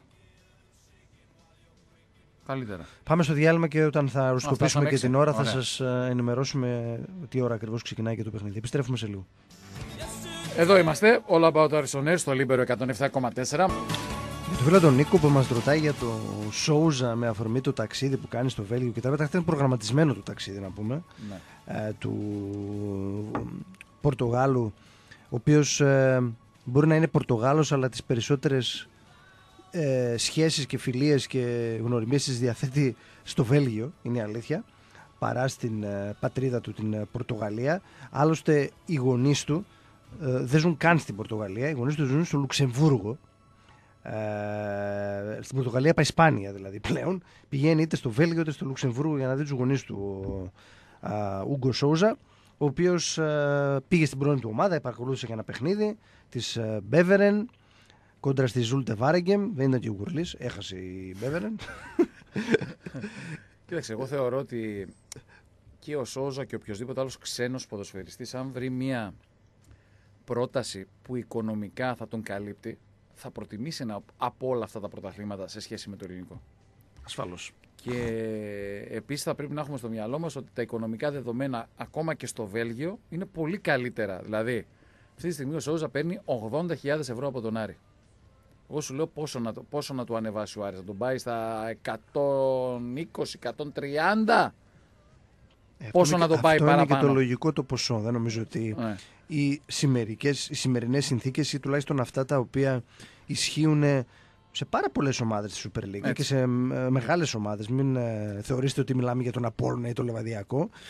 Καλύτερα. Πάμε στο διάλειμμα και όταν θα οριστικοποιήσουμε και την ώρα Ωραία. θα σας ενημερώσουμε τι ώρα ακριβώς ξεκινάει και το παιχνίδι. Επιστρέφουμε σε λίγο. Εδώ είμαστε, All About Arsenal στο Λίμπερο εκατόν επτά κόμμα τέσσερα. Για το φίλο τον Νίκο που μας ρωτάει για το Σόουζα με αφορμή το ταξίδι που κάνει στο Βέλγιο και τα μετά, αυτό είναι προγραμματισμένο το ταξίδι να πούμε, ναι. ε, του Πορτογάλου, ο οποίος ε, μπορεί να είναι Πορτογάλος αλλά τις περισσότερες ε, σχέσεις και φιλίες και γνωριμίες τις διαθέτει στο Βέλγιο, είναι η αλήθεια, παρά στην ε, πατρίδα του την ε, Πορτογαλία. Άλλωστε οι γονείς του ε, δεν ζουν καν στην Πορτογαλία, οι γονείς του ζουν στο Λουξεμβούργο. Ε, στην Πορτογαλία πάει σπάνια δηλαδή πλέον. Πηγαίνει είτε στο Βέλγιο είτε στο Λουξεμβούργο για να δει τους γονείς του ο Ούγκο Σόουζα, ο οποίος ε, πήγε στην πρώην του ομάδα, επακολούθησε και ένα παιχνίδι της ε, Μπέβερεν κόντρα στη Ζούλτε Βάρεγκεμ. Δεν ήταν και ο Γουρλής, έχασε η Μπέβερεν. Κοίταξε, εγώ θεωρώ ότι και ο Σόουζα και οποιοδήποτε άλλος ξένος ποδοσφαιριστής, αν βρει μια πρόταση που οικονομικά θα τον καλύπτει, θα προτιμήσει ένα από όλα αυτά τα πρωταθλήματα σε σχέση με το ελληνικό. Ασφαλώς. Και επίσης θα πρέπει να έχουμε στο μυαλό μας ότι τα οικονομικά δεδομένα ακόμα και στο Βέλγιο είναι πολύ καλύτερα. Δηλαδή, αυτή τη στιγμή ο Σόουζα παίρνει ογδόντα χιλιάδες ευρώ από τον Άρη. Εγώ σου λέω πόσο να, πόσο να του ανεβάσει ο Άρης, να τον πάει στα εκατόν είκοσι με εκατόν τριάντα. Ε, πόσο να τον πάει αυτό παραπάνω. Είναι και το λογικό το ποσό. Δεν νομίζω ότι ναι. οι, οι σημερινές συνθήκες ή τουλάχιστον αυτά τα οποία ισχύουν σε πάρα πολλές ομάδες της Super League έτσι. Και σε ε, μεγάλες ομάδες. Μην ε, θεωρήσετε ότι μιλάμε για τον Απόλλωνα ή το Λεβαδιακό.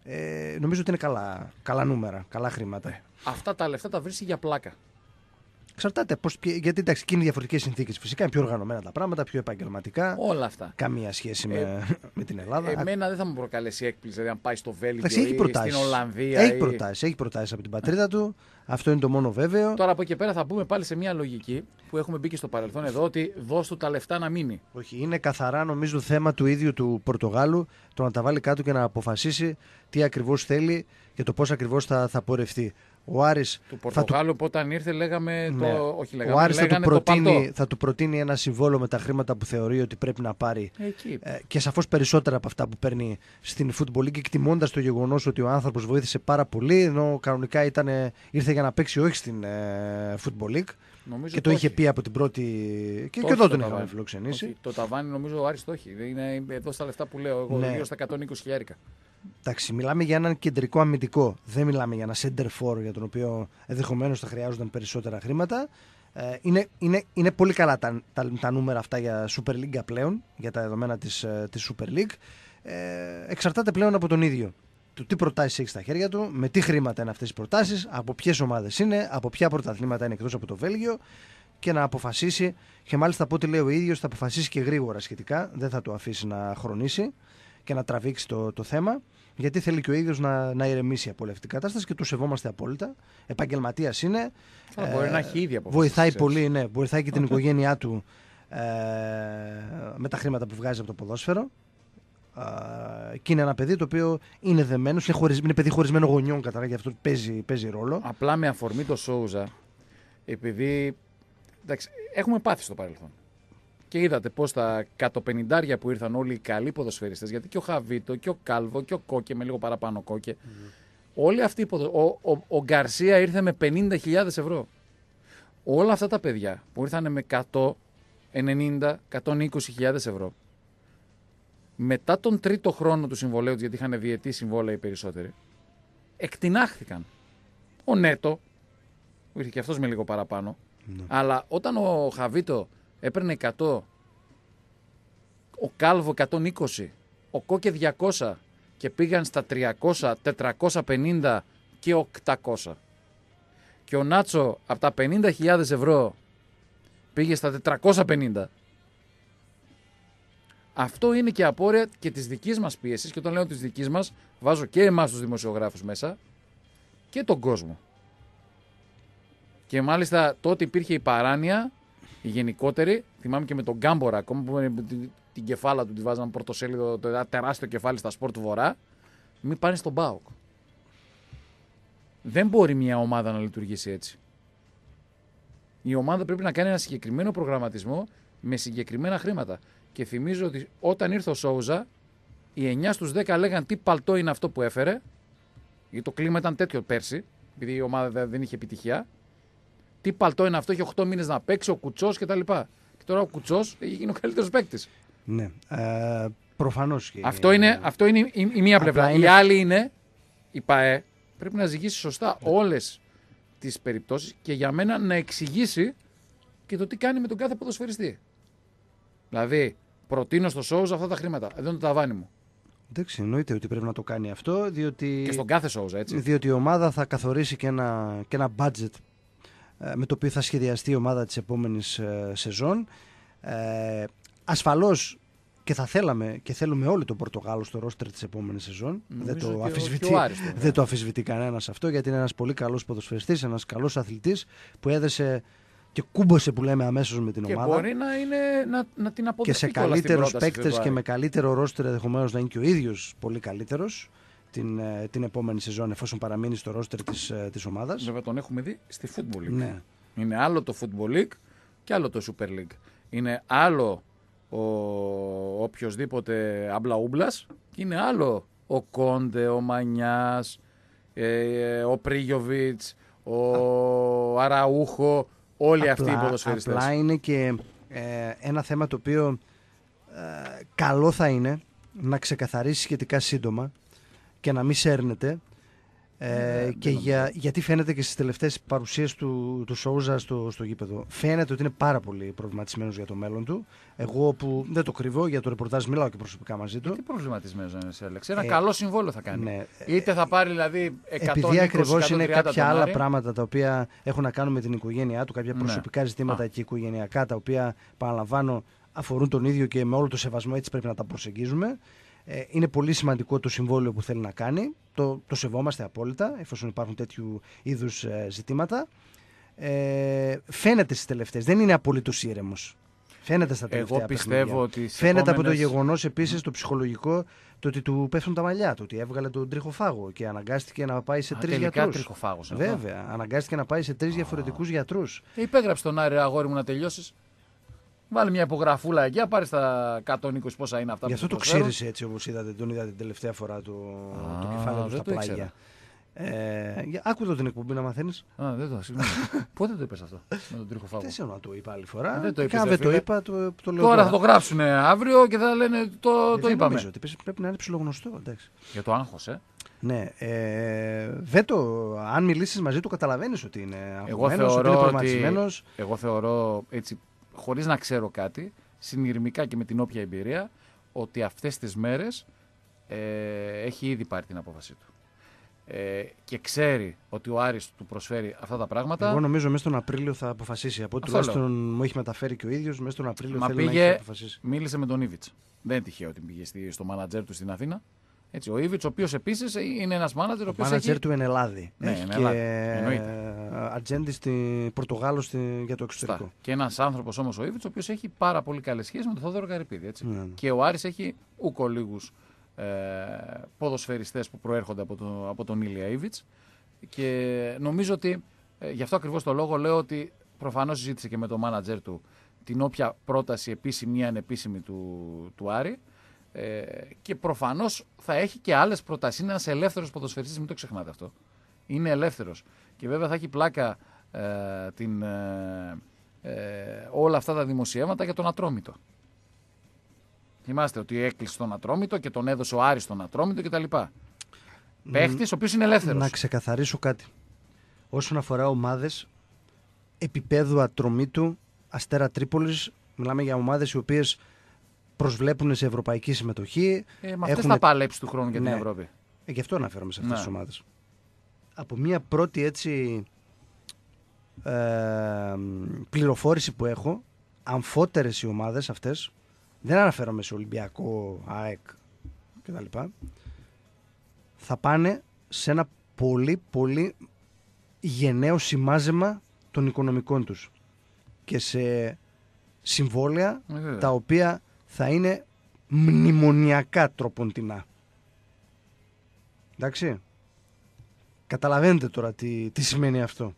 Ε, νομίζω ότι είναι καλά, καλά νούμερα, καλά χρήματα. Ε, αυτά τα λεφτά τα βρίσκει για πλάκα. Εξαρτάται πώς, γιατί εντάξει, και είναι διαφορετικές συνθήκες. Φυσικά είναι πιο οργανωμένα τα πράγματα, πιο επαγγελματικά. Όλα αυτά. Καμία σχέση με, ε, με την Ελλάδα. Εμένα δεν θα μου προκαλέσει έκπληξη δηλαδή, αν πάει στο Βέλγιο Εντάξει, ή στην Ολλανδία. Έχει ή... προτάσεις, έχει προτάσεις από την πατρίδα του. Αυτό είναι το μόνο βέβαιο. Τώρα από εκεί πέρα θα μπούμε πάλι σε μια λογική που έχουμε μπει και στο παρελθόν εδώ, ότι δώσ' του τα λεφτά να μείνει. Όχι, είναι καθαρά νομίζω θέμα του ίδιου του Πορτογάλου το να τα βάλει κάτω και να αποφασίσει τι ακριβώς θέλει και το πώς ακριβώς θα, θα πορευτεί. Ο Άρης του Πορτογάλου του... που όταν ήρθε λέγαμε ναι. το. Όχι, λέγαμε, ο Άρης θα του, προτείνει, το θα του προτείνει ένα συμβόλαιο με τα χρήματα που θεωρεί ότι πρέπει να πάρει. Εκεί. Ε, και σαφώς περισσότερα από αυτά που παίρνει στην Football League, εκτιμώντας το γεγονός ότι ο άνθρωπος βοήθησε πάρα πολύ, ενώ κανονικά ήταν, ήρθε για να παίξει όχι στην ε, Football League. Νομίζω και το, το είχε πει από την πρώτη. Και, και εδώ τον είχαμε φιλοξενήσει. Όχι, το ταβάνι νομίζω ο Άρης το έχει. Είναι εδώ στα λεφτά που λέω εγώ, ναι. Γύρω στα εκατόν είκοσι χιλιάρικα. Εντάξει, μιλάμε για έναν κεντρικό αμυντικό. Δεν μιλάμε για ένα center for για τον οποίο ενδεχομένως θα χρειάζονταν περισσότερα χρήματα. Ε, είναι, είναι, είναι πολύ καλά τα, τα, τα νούμερα αυτά για Super League πλέον, για τα δεδομένα της, της Super League. Ε, εξαρτάται πλέον από τον ίδιο. Του τι προτάσεις έχει στα χέρια του, με τι χρήματα είναι αυτές οι προτάσεις, από ποιες ομάδες είναι, από ποια πρωταθλήματα είναι εκτός από το Βέλγιο και να αποφασίσει. Και μάλιστα από ό,τι λέει ο ίδιος, θα αποφασίσει και γρήγορα σχετικά. Δεν θα το αφήσει να χρονίσει και να τραβήξει το, το θέμα. Γιατί θέλει και ο ίδιος να, να ηρεμήσει από όλη αυτή την κατάσταση και του σεβόμαστε απόλυτα. Επαγγελματίας είναι. Α, μπορεί ε, να έχει ήδη αποφασίσει. Βοηθάει πολύ, ναι, βοηθάει και την οικογένειά του ε, με τα χρήματα που βγάζει από το ποδόσφαιρο. Uh, και είναι ένα παιδί το οποίο είναι δεμένο, είναι, χωρισ... είναι παιδί χωρισμένο γονιών, κατά γι' αυτό παίζει, παίζει ρόλο. Απλά με αφορμή το Σόουζα, επειδή εντάξει, έχουμε πάθει στο παρελθόν. Και είδατε πώς τα εκατοπενηντάρια που ήρθαν όλοι οι καλοί ποδοσφαιριστές, γιατί και ο Χαβίτο και ο Κάλβο και ο Κόκε με λίγο παραπάνω Κόκε. Mm. Όλοι αυτοί οι ποδο... Ο, ο, ο Γκαρσία ήρθε με πενήντα χιλιάδες ευρώ. Όλα αυτά τα παιδιά που ήρθαν με εκατό ενενήντα εκατόν είκοσι χιλιάδες ευρώ. Μετά τον τρίτο χρόνο του συμβολέου τους, γιατί είχαν διετή συμβόλαια οι περισσότεροι, εκτινάχθηκαν. Ο Νέτο, που ήρθε και αυτός με λίγο παραπάνω, ναι. Αλλά όταν ο Χαβίτο έπαιρνε εκατό, ο Κάλβο εκατόν είκοσι, ο Κόκε διακόσια και πήγαν στα τριακόσια, τετρακόσια πενήντα και οκτακόσια. Και ο Νάτσο από τα πενήντα χιλιάδες ευρώ πήγε στα τετρακόσια πενήντα. Αυτό είναι και απόρρια και της δικής μας πίεσης, και όταν λέω της δικής μας, βάζω και εμάς τους δημοσιογράφους μέσα και τον κόσμο. Και μάλιστα τότε υπήρχε η παράνοια, η γενικότερη, θυμάμαι και με τον Γκάμπορα, ακόμα που την κεφάλα του τη βάζαμε πρωτοσέλιδο, το τεράστιο κεφάλι στα σπορ του Βορρά, μην πάνε στον ΠΑΟΚ. Δεν μπορεί μια ομάδα να λειτουργήσει έτσι. Η ομάδα πρέπει να κάνει ένα συγκεκριμένο προγραμματισμό με συγκεκριμένα χρήματα. Και θυμίζω ότι όταν ήρθε ο Σόουζα, οι εννιά στους δέκα λέγαν τι παλτό είναι αυτό που έφερε, γιατί το κλίμα ήταν τέτοιο πέρσι, επειδή η ομάδα δεν είχε επιτυχία. Τι παλτό είναι αυτό, έχει οκτώ μήνες να παίξει, ο Κουτσός κτλ. Και τώρα ο Κουτσός έχει γίνει ο καλύτερος παίκτης. Ναι, ε, προφανώς. Αυτό είναι, αυτό είναι η, η μία πλευρά. Είναι... Η άλλη είναι, η ΠΑΕ πρέπει να ζυγίσει σωστά όλες τις περιπτώσεις και για μένα να εξηγήσει και το τι κάνει με τον κάθε ποδοσφαιριστή. Δηλαδή, προτείνω στο Σόουζα αυτά τα χρήματα. Εδώ είναι το ταβάνι μου. Εντάξει, εννοείται ότι πρέπει να το κάνει αυτό, διότι. Και στον κάθε Σόουζα, έτσι. Διότι η ομάδα θα καθορίσει και ένα, και ένα budget ε, με το οποίο θα σχεδιαστεί η ομάδα της επόμενης ε, σεζόν. Ε, ασφαλώς και θα θέλαμε και θέλουμε όλοι τον Πορτογάλο στο ρόστερ της επόμενης σεζόν. Δεν το, αφισβητεί, άριστο, δεν το αφισβητεί κανένας αυτό, γιατί είναι ένας πολύ καλός ποδοσφαιριστής, ένας καλός αθλητής που έδεσε και κούμπωσε που λέμε αμέσως με την και ομάδα. Και μπορεί να, είναι, να, να την αποδεχτεί. Και σε καλύτερους παίκτες και με καλύτερο ρόστερ ενδεχομένως να είναι και ο ίδιος πολύ καλύτερος την, την επόμενη σεζόν, εφόσον παραμείνει στο ρόστερ της, της ομάδας. Βέβαια τον έχουμε δει στη Football League. Ναι. Είναι άλλο το Football League και άλλο το Super League. Είναι άλλο ο οποιοσδήποτε αμπλαούμπλας και είναι άλλο ο Κόντε, ο Μανιάς, ε, ο Πρίγιοβιτς, ο Α. Αραούχο. Όλοι απλά, αυτοί οι ποδοσφαιριστές. Απλά είναι και ε, ένα θέμα το οποίο ε, καλό θα είναι να ξεκαθαρίσει σχετικά σύντομα και να μην σέρνεται Ε, Ε, και για, γιατί φαίνεται και στις τελευταίες παρουσίες του, του Σόουζα στο, στο γήπεδο. Φαίνεται ότι είναι πάρα πολύ προβληματισμένος για το μέλλον του. Εγώ που δεν το κρύβω, για το ρεπορτάζ μιλάω και προσωπικά μαζί του. Τι προβληματισμένος είναι σε Άλεξ. Ένα Ε, καλό συμβόλαιο θα κάνει. Ναι. Είτε θα πάρει δηλαδή εκατόν είκοσι Επειδή ακριβώς είναι εκατόν τριάντα κάποια τον άλλα Άρη. πράγματα τα οποία έχουν να κάνουν με την οικογένειά του, κάποια Ναι. προσωπικά ζητήματα Α. και οικογενειακά, τα οποία, παραλαμβάνω, αφορούν τον ίδιο και με όλο το σεβασμό, έτσι πρέπει να τα προσεγγίζουμε. Ε, είναι πολύ σημαντικό το συμβόλαιο που θέλει να κάνει. Το, το σεβόμαστε απόλυτα, εφόσον υπάρχουν τέτοιου είδους ε, ζητήματα. Ε, φαίνεται στις τελευταίες, δεν είναι απολύτως ήρεμος. Φαίνεται στα τελευταία Εγώ πιστεύω παιχνίδια. ότι στις Φαίνεται από το επόμενες- γεγονός επίσης το ψυχολογικό, το ότι του πέφτουν τα μαλλιά, το ότι έβγαλε τον τριχοφάγο και αναγκάστηκε να πάει σε Α, τρεις τελικά γιατρούς. τριχοφάγος είναι αυτό. Βέβαια, αναγκάστηκε να πάει σε τρεις διαφορετικούς γιατρούς. Ε, υπέγραψε τον Άρη, αγόρι μου, να τελειώσει. Βάλει μια υπογραφούλα εκεί, να πάρει τα εκατόν είκοσι πόσα είναι αυτά Γι' που αυτό του το προσφέρουν. ξύρισε έτσι όπως είδατε, τον είδατε την τελευταία φορά το, Α, το κεφάλι του δεν στα το πλάγια. ήξερα. Ε, για- άκου εδώ την εκπομπή να μαθαίνεις. Α, δεν το, συγγνώμη. Πότε το είπες αυτό, με τον τρίχοφάγο. Δεν ξέρω να το είπα άλλη φορά. Ε, δεν το Και είπες, αν ρε δεν το φίλε. είπα, το, το λέω Τώρα θα το γράψουν αύριο και θα λένε το, Ε, το δεν είπαμε. νομίζω, ότι πρέπει- πρέπει να είναι ψιλογνωστό. Εντάξει. Για το άγχος, ε. Ναι, ε, Βέτο, αν μιλήσεις μαζί του καταλαβαίνεις ότι είναι Εγώ αγχωμένος, ότι είναι θεωρώ ότι, προβληματισμένος. εγώ θεωρώ έτσι, χωρίς να ξέρω κάτι, συνειρμικά και με την όποια εμπειρία, ότι αυτές τις μέρες ε, έχει ήδη πάρει την απόφαση του. Ε, και ξέρει ότι ο Άρης του προσφέρει αυτά τα πράγματα. Εγώ νομίζω μέσα στον Απρίλιο θα αποφασίσει. Από ό,τι Αυτό τουλάχιστον μου έχει μεταφέρει και ο ίδιος, μέσα στον Απρίλιο Μα θέλει να πήγε, έχει αποφασίσει. μίλησε με τον Ήβιτς. Δεν είναι τυχαίο ότι πήγε στη- στο μάνατζέρ του στην Αθήνα. Έτσι, ο Ήβιτς, ο οποίος επίσης είναι ένας μάνατζερ, ο Ο οποίος μάνατζερ έχει... του είναι Ελλάδη. Ναι, Έχει είναι και Ελλάδη. Εννοείται. ατζέντη στη Πορτογάλο στη... για το εξωτερικό. Σωστά. Και ένας άνθρωπος όμως ο Ήβιτς, ο οποίος έχει πάρα πολύ καλές σχέσεις με τον Θόδωρο Καρυπίδη. Έτσι. Ναι. Και ο Άρης έχει ούκο λίγους ε, ποδοσφαιριστές που προέρχονται από, το, από τον Ήλια Ήβιτς. Και νομίζω ότι ε, γι' αυτό ακριβώς το λόγο λέω ότι προφανώς συζήτησε και με τον μάνατζερ του την όποια πρόταση επίσημη ή ανεπίσημη του, του Άρη. Ε, και προφανώς θα έχει και άλλες προτάσεις. Είναι ένας ελεύθερος ποδοσφαιριστής, μην το ξεχνάτε αυτό. Είναι ελεύθερος. Και βέβαια θα έχει πλάκα ε, την, ε, ε, όλα αυτά τα δημοσιεύματα για τον Ατρόμητο. Θυμάστε ότι έκλεισε τον Ατρόμητο και τον έδωσε ο Άρης στον Ατρόμητο κτλ. Παίχτης ο οποίος είναι ελεύθερος. Να ξεκαθαρίσω κάτι. Όσον αφορά ομάδες επίπεδου Ατρομήτου, Αστέρα Τρίπολης, μιλάμε για ομάδες οι οποίες προσβλέπουν σε ευρωπαϊκή συμμετοχή. Ε, με αυτές έχουν- θα παλέψει του χρόνου για την Ναι. Ευρώπη. Ε, γι' αυτό αναφέρομαι σε αυτές Ναι. τις ομάδες. Από μία πρώτη έτσι ε, πληροφόρηση που έχω, αμφότερες οι ομάδες αυτές, δεν αναφέρομαι σε Ολυμπιακό, ΑΕΚ κτλ. Θα πάνε σε ένα πολύ πολύ γενναίο σημάζεμα των οικονομικών τους και σε συμβόλαια Ε, βέβαια. τα οποία θα είναι μνημονιακά τροποντινά. Εντάξει. Καταλαβαίνετε τώρα τι, τι σημαίνει αυτό.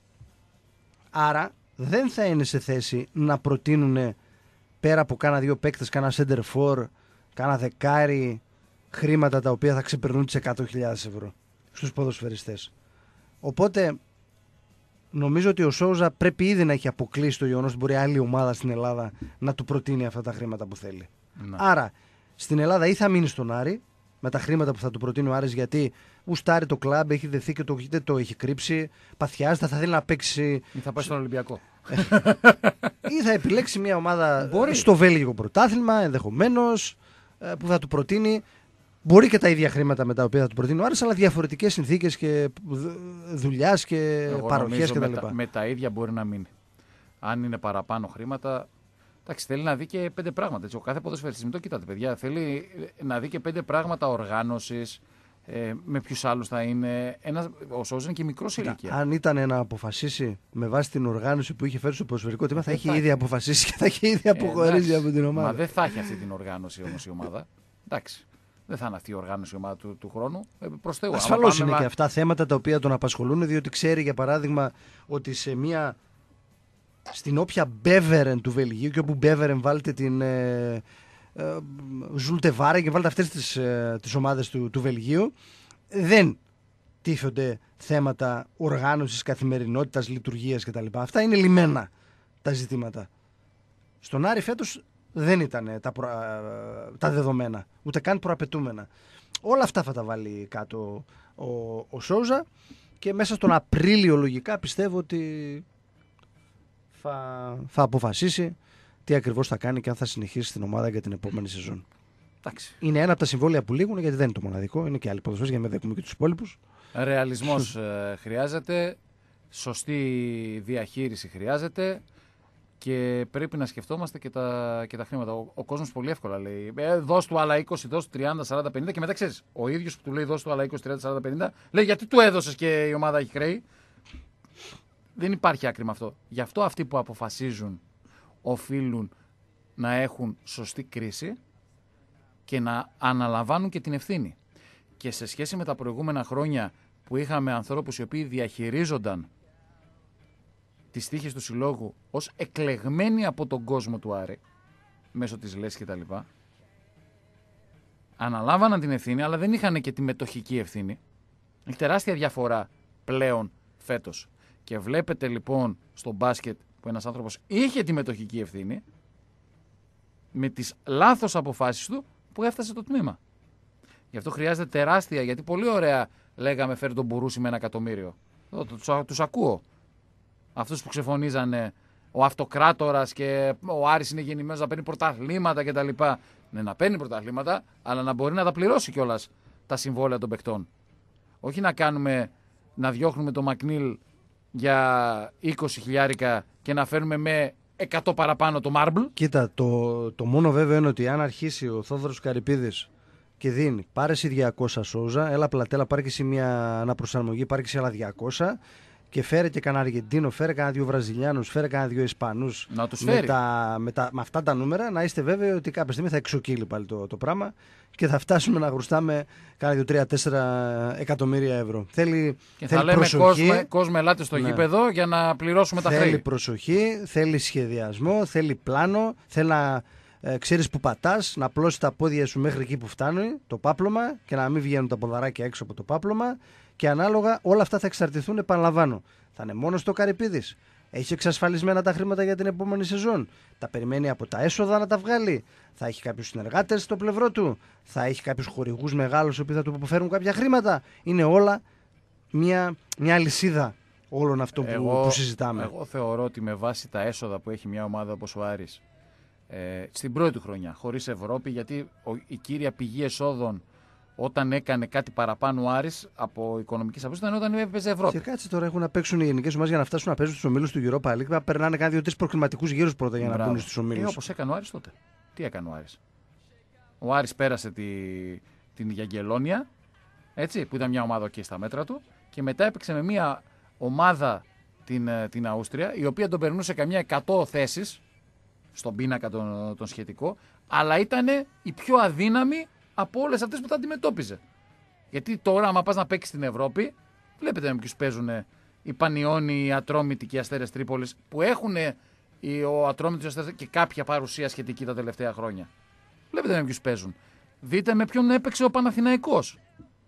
Άρα δεν θα είναι σε θέση να προτείνουν πέρα από κάνα δύο παίκτες, κάνα center for, κάνα δεκάρι, χρήματα τα οποία θα ξεπερνούν τις εκατό χιλιάδες ευρώ στους ποδοσφαιριστές. Οπότε νομίζω ότι ο Σόουζα πρέπει ήδη να έχει αποκλείσει το γεγονός ότι μπορεί άλλη ομάδα στην Ελλάδα να του προτείνει αυτά τα χρήματα που θέλει. Ναι. Άρα στην Ελλάδα ή θα μείνει στον Άρη με τα χρήματα που θα του προτείνει ο Άρης, γιατί γουστάρει το κλαμπ, έχει δεθεί και το, δεν το έχει κρύψει, παθιάζεται, θα θέλει να παίξει Ή θα πάει στον Ολυμπιακό. ή θα επιλέξει μια ομάδα Μπορεί. στο Βέλγικο πρωτάθλημα ενδεχομένως ε, που θα του προτείνει. Μπορεί και τα ίδια χρήματα με τα οποία θα του προτείνει ο Άρης, αλλά διαφορετικές συνθήκες και δουλειάς και Εγώ παροχές νομίζω κτλ. με, τα- με τα ίδια μπορεί να μείνει. Αν είναι παραπάνω χρήματα. Εντάξει, θέλει να δει και πέντε πράγματα. Έτσι. Ο κάθε ποδοσφαιριστής, μην το κοιτάτε, παιδιά. Θέλει να δει και πέντε πράγματα οργάνωσης. Ε, με ποιους άλλους θα είναι. Ένας, ο Σόουζα είναι και μικρός σε ηλικία. Αν ήταν να αποφασίσει με βάση την οργάνωση που είχε φέρει στο ποδοσφαιρικό τμήμα, θα Δεν είχε θα ήδη έχει. αποφασίσει και θα είχε ήδη Ε, αποχωρήσει εντάξει. από την ομάδα. Μα δεν θα έχει αυτή την οργάνωση όμως η ομάδα. Εντάξει. Δεν θα είναι αυτή η οργάνωση η ομάδα του, του χρόνου. Ε, προς Θεού. Άμα Ασφαλώς πάμε είναι μα- και αυτά θέματα τα οποία τον απασχολούν, διότι ξέρει για παράδειγμα ότι σε μια, στην όποια Μπέβερεν του Βελγίου, και όπου Μπέβερεν βάλτε την ε, ε, Ζουλτεβάρε και βάλτε αυτές τις, ε, τις ομάδες του, του Βελγίου, δεν τίθονται θέματα οργάνωσης, καθημερινότητας, λειτουργίας κτλ. Αυτά είναι λιμένα τα ζητήματα. Στον Άρη φέτος δεν ήταν τα, προ- τα δεδομένα, ούτε καν προαπαιτούμενα. Όλα αυτά θα τα βάλει κάτω ο, ο Σόουζα και μέσα στον Απρίλιο λογικά πιστεύω ότι θα, θα αποφασίσει τι ακριβώς θα κάνει και αν θα συνεχίσει την ομάδα για την επόμενη σεζόν. Εντάξει. Είναι ένα από τα συμβόλαια που λήγουν, γιατί δεν είναι το μοναδικό, είναι και άλλοι ποδοσφαίρες για να μην δέχουμε και τους υπόλοιπους. Ρεαλισμός ε, χρειάζεται, σωστή διαχείριση χρειάζεται και πρέπει να σκεφτόμαστε και τα, και τα χρήματα. Ο, ο κόσμος πολύ εύκολα λέει ε, δώσ' του άλλα είκοσι, δώσ' του τριάντα, σαράντα, πενήντα και μετά ξέρεις, ο ίδιος που του λέει δώσ' του άλλα είκοσι, τριάντα, σαράντα, πενήντα λέει γιατί του έδωσες και η ομάδα έχει χρέη. Δεν υπάρχει άκρη με αυτό. Γι' αυτό αυτοί που αποφασίζουν οφείλουν να έχουν σωστή κρίση και να αναλαμβάνουν και την ευθύνη. Και σε σχέση με τα προηγούμενα χρόνια που είχαμε ανθρώπους οι οποίοι διαχειρίζονταν τις τύχες του συλλόγου ως εκλεγμένοι από τον κόσμο του Άρη, μέσω της Λέσης και τα λοιπά, αναλάμβαναν την ευθύνη, αλλά δεν είχαν και τη μετοχική ευθύνη. Έχει τεράστια διαφορά πλέον φέτος. Και βλέπετε λοιπόν στο μπάσκετ που ένας άνθρωπος είχε τη μετοχική ευθύνη, με τις λάθος αποφάσεις του που έφτασε το τμήμα. Γι' αυτό χρειάζεται τεράστια, γιατί πολύ ωραία λέγαμε φέρει τον Μπουρούση με ένα εκατομμύριο. Τους, τους ακούω. Αυτούς που ξεφωνίζανε ο αυτοκράτορας και ο Άρης είναι γεννημένος να παίρνει πρωταθλήματα κτλ. Ναι, να παίρνει πρωταθλήματα, αλλά να μπορεί να τα πληρώσει κιόλας τα συμβόλαια των παικτών. Όχι να κάνουμε, να διώχνουμε το Μακνίλ για είκοσι χιλιάρικα και να φέρνουμε με εκατό παραπάνω το Μάρμπλ. Κοίτα, το, το μόνο βέβαιο είναι ότι αν αρχίσει ο Θόδωρος Καρυπίδης και δίνει, πάρε εσύ διακόσια Σόουζα, έλα Πλατέλα, πάρε και εσύ μια αναπροσαρμογή, πάρε και εσύ άλλα διακόσια και φέρε και κανένα Αργεντίνο, φέρε κανένα δύο Βραζιλιάνους, φέρε κανένα δύο Ισπανούς. Να τους φέρει. Με, τα, με, τα, με αυτά τα νούμερα να είστε βέβαιοι ότι κάποια στιγμή θα εξοκύλει πάλι το, το πράγμα και θα φτάσουμε να χρωστάμε κάνα δύο, τρία, τέσσερα εκατομμύρια ευρώ. Θέλει, και θέλει θα λέμε προσοχή. κόσμο, κόσμο ελάτε στο ναι. γήπεδο για να πληρώσουμε τα θέλει χρέη. Θέλει προσοχή, θέλει σχεδιασμό, θέλει πλάνο, θέλει να ε, ξέρεις που πατάς, να απλώσεις τα πόδια σου μέχρι εκεί που φτάνει το πάπλωμα και να μην βγαίνουν τα ποδαράκια έξω από το πάπλωμα και ανάλογα όλα αυτά θα εξαρτηθούν, επαναλαμβάνω. Θα είναι μόνο στο Καρυπίδης. Έχει εξασφαλισμένα τα χρήματα για την επόμενη σεζόν. Τα περιμένει από τα έσοδα να τα βγάλει. Θα έχει κάποιους συνεργάτες στο πλευρό του. Θα έχει κάποιους χορηγούς μεγάλους οι οποίοι θα του αποφέρουν κάποια χρήματα. Είναι όλα μια, μια λυσίδα όλων αυτών που, εγώ, που συζητάμε. Εγώ θεωρώ ότι με βάση τα έσοδα που έχει μια ομάδα όπως ο Άρης ε, στην πρώτη του χρονιά, χωρίς Ευρώπη, γιατί ο, η κύρια πηγή εσόδων όταν έκανε κάτι παραπάνω ο Άρης από οικονομική απόψη ήταν όταν έπαιζε Ευρώπη. Και κάτσε τώρα έχουν να παίξουν οι ελληνικές ομάδες για να φτάσουν να παίζουν στους ομίλους του Europa League. Θα περνάνε κάνει δύο-τρεις προκριματικούς γύρους πρώτα για να μπουν στους ομίλους. Ε, όπως έκανε ο Άρης τότε. Τι έκανε ο Άρης. Ο Άρης πέρασε τη, την Γιαγγελόνια, έτσι, που ήταν μια ομάδα εκεί στα μέτρα του, και μετά έπαιξε με μια ομάδα την, την Αούστρια, η οποία τον περνούσε καμιά εκατό θέσεις στον πίνακα τον, τον σχετικό, αλλά ήταν η πιο αδύναμη από όλες αυτές που τα αντιμετώπιζε. Γιατί τώρα, άμα πας να παίξεις στην Ευρώπη, βλέπετε με ποιους παίζουν οι Πανιόνι, οι Ατρόμητοι και οι Αστέρες Τρίπολης, που έχουν ο Ατρόμητος και, Αστέρες, και κάποια παρουσία σχετική τα τελευταία χρόνια. Βλέπετε με ποιους παίζουν. Δείτε με ποιον έπαιξε ο Παναθηναϊκός.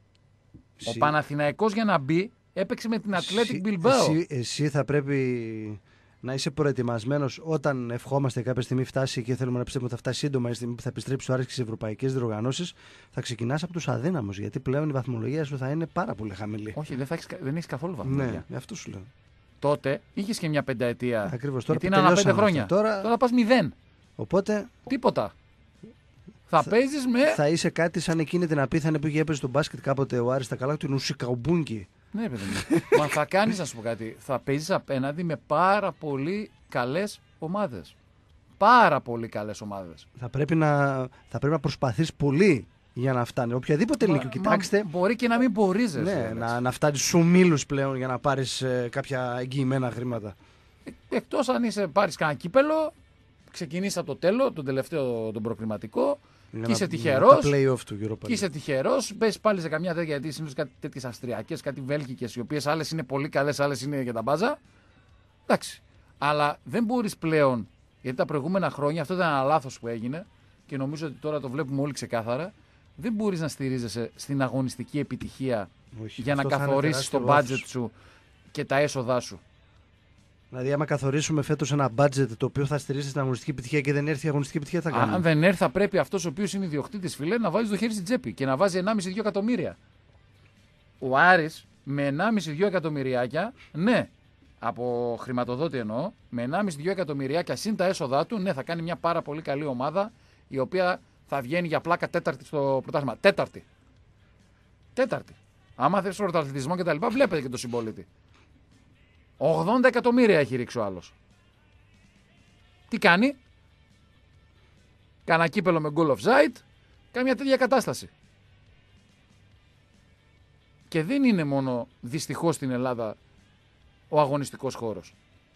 Ο Παναθηναϊκός για να μπει έπαιξε με την Athletic Bilbao. Εσύ, εσύ θα πρέπει να είσαι προετοιμασμένος όταν ευχόμαστε κάποια στιγμή φτάσει και θέλουμε να πιστεύουμε ότι θα φτάσει σύντομα η στιγμή που θα επιστρέψει ο Άρης στις ευρωπαϊκές διοργανώσεις. Θα ξεκινάς από τους αδύναμους, γιατί πλέον η βαθμολογία σου θα είναι πάρα πολύ χαμηλή. Όχι, δεν, θα έχεις, δεν έχεις καθόλου βαθμολογία. Ναι, αυτό σου λέω. Τότε είχες και μια πενταετία. Ακριβώς, τώρα γιατί είναι ανά πέντε χρόνια. Τώρα, τώρα πας μηδέν. Οπότε. Τίποτα. Θα, θα παίζεις με. Θα είσαι κάτι σαν εκείνη την απίθανη που είχε έπαιζε στο μπάσκετ κάποτε ο Άρης στα καλά του Νουσικαουμπούγκι. Ναι, παιδί μου. Μα θα κάνεις, να σου πω κάτι. Θα παίζεις απέναντι με πάρα πολύ καλές ομάδες. Πάρα πολύ καλές ομάδες. Θα πρέπει να, θα πρέπει να προσπαθείς πολύ για να φτάνει. Οποιαδήποτε λύκειο, κοιτάξτε. Μπορεί και να μην μπορείς. Ναι, να, να φτάνεις στους ομίλους πλέον για να πάρεις ε, κάποια εγγυημένα χρήματα. Ε, εκτός αν είσαι, πάρεις κανένα κύπελο, ξεκινήσεις από το τέλος, τον τελευταίο, τον προκριματικό. Είναι και είσαι ένα, τυχερός. Και είσαι τυχερός. Μπες πάλι σε καμιά τέτοια, γιατί συνήθως κάτι τέτοιες αυστριακές, κάτι βέλγικες, οι οποίες άλλες είναι πολύ καλές, άλλες είναι για τα μπάζα. Εντάξει. Αλλά δεν μπορείς πλέον, γιατί τα προηγούμενα χρόνια αυτό ήταν ένα λάθος που έγινε και νομίζω ότι τώρα το βλέπουμε όλοι ξεκάθαρα. Δεν μπορείς να στηρίζεσαι στην αγωνιστική επιτυχία. Όχι, για να καθορίσεις το budget σου και τα έσοδά σου. Δηλαδή, άμα καθορίσουμε φέτος ένα budget το οποίο θα στηρίζει στην αγωνιστική επιτυχία και δεν έρθει η αγωνιστική επιτυχία, θα κάνουμε. Αν δεν έρθει, θα πρέπει αυτός ο οποίος είναι ιδιοκτήτης, φίλε, να βάζει το χέρι στην τσέπη και να βάζει ενάμιση με δύο εκατομμύρια. ο Άρης με ενάμιση με δύο εκατομμυριάκια, ναι, από χρηματοδότη εννοώ, με ενάμιση με δύο εκατομμυριάκια συν τα έσοδά του, ναι, θα κάνει μια πάρα πολύ καλή ομάδα η οποία θα βγαίνει για πλάκα τέταρτη στο πρωτάθλημα. Τέταρτη. Τέταρτη. Άμα θες πρωταθλητισμό και τα λοιπά, βλέπετε και το συμπολίτη. ογδόντα εκατομμύρια έχει ρίξει ο άλλος. Τι κάνει? Κάνα κύπελο με goal offside, κάνει μια τέτοια κατάσταση. Και δεν είναι μόνο δυστυχώς στην Ελλάδα ο αγωνιστικός χώρος.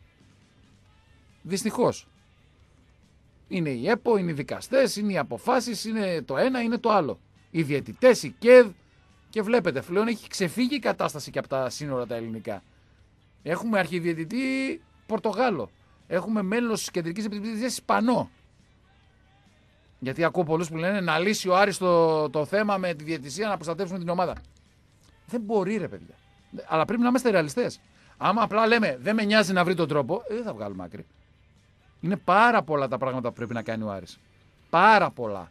Δυστυχώς. Είναι η ΕΠΟ, είναι οι δικαστές, είναι οι αποφάσεις, είναι το ένα, είναι το άλλο. Οι διαιτητές, η ΚΕΔ, και βλέπετε πλέον έχει ξεφύγει η κατάσταση και από τα σύνορα τα ελληνικά. Έχουμε αρχιδιαιτητή Πορτογάλο. Έχουμε μέλος της Κεντρικής Επιτροπής Ισπανό. Γιατί ακούω πολλούς που λένε να λύσει ο Άρης το, το θέμα με τη διαιτησία να προστατεύσουμε την ομάδα. Δεν μπορεί, ρε παιδιά. Αλλά πρέπει να είμαστε ρεαλιστές. Άμα απλά λέμε δεν με νοιάζει να βρει τον τρόπο, ε, δεν θα βγάλουμε άκρη. Είναι πάρα πολλά τα πράγματα που πρέπει να κάνει ο Άρης. Πάρα πολλά.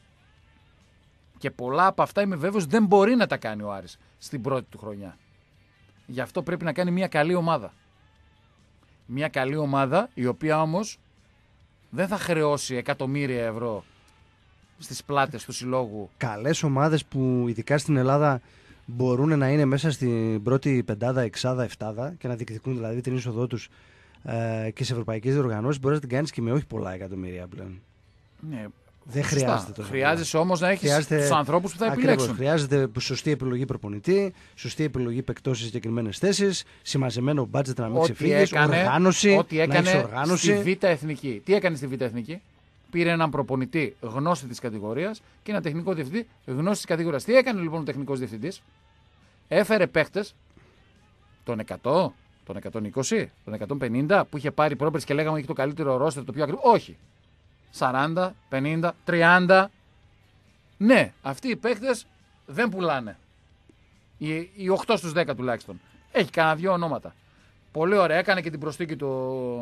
Και πολλά από αυτά είμαι βέβαιος δεν μπορεί να τα κάνει ο Άρης στην πρώτη του χρονιά. Γι' αυτό πρέπει να κάνει μια καλή ομάδα. Μια καλή ομάδα η οποία όμως δεν θα χρεώσει εκατομμύρια ευρώ στις πλάτες του συλλόγου. Καλές ομάδες που ειδικά στην Ελλάδα μπορούν να είναι μέσα στην πρώτη πεντάδα, εξάδα, εφτάδα και να διεκδικούν δηλαδή την είσοδό τους ε, και σε ευρωπαϊκές διοργανώσεις, μπορεί να την κάνεις και με όχι πολλά εκατομμύρια πλέον. Ναι. Δεν Σωστά. χρειάζεται το. Χρειάζεσαι όμως να έχεις χρειάζεται... τους ανθρώπους που θα Ακριβώς. επιλέξουν. Χρειάζεται σωστή επιλογή προπονητή, σωστή επιλογή παικτών σε συγκεκριμένες θέσεις, συμμαζεμένο μπάτζετ να μην ξεφύγεις, οργάνωση, ό,τι έκανε να έχεις οργάνωση. Στη Β' Εθνική. Τι έκανε στη Β' Εθνική? Πήρε έναν προπονητή γνώστη της κατηγορίας και έναν τεχνικό διευθυντή γνώστη της κατηγορίας. Τι έκανε λοιπόν ο τεχνικός διευθυντής? Έφερε παίχτες των εκατό, των εκατόν είκοσι, των εκατόν πενήντα που είχε πάρει πρόπερς και λέγαμε ότι έχει το καλύτερο ρόστερ, το πιο ακριβό. Όχι. σαράντα, πενήντα, τριάντα. Ναι, αυτοί οι παίκτες δεν πουλάνε. Οι, οι οκτώ στους δέκα τουλάχιστον. Έχει κανένα δύο ονόματα. Πολύ ωραία. Έκανε και την προσθήκη του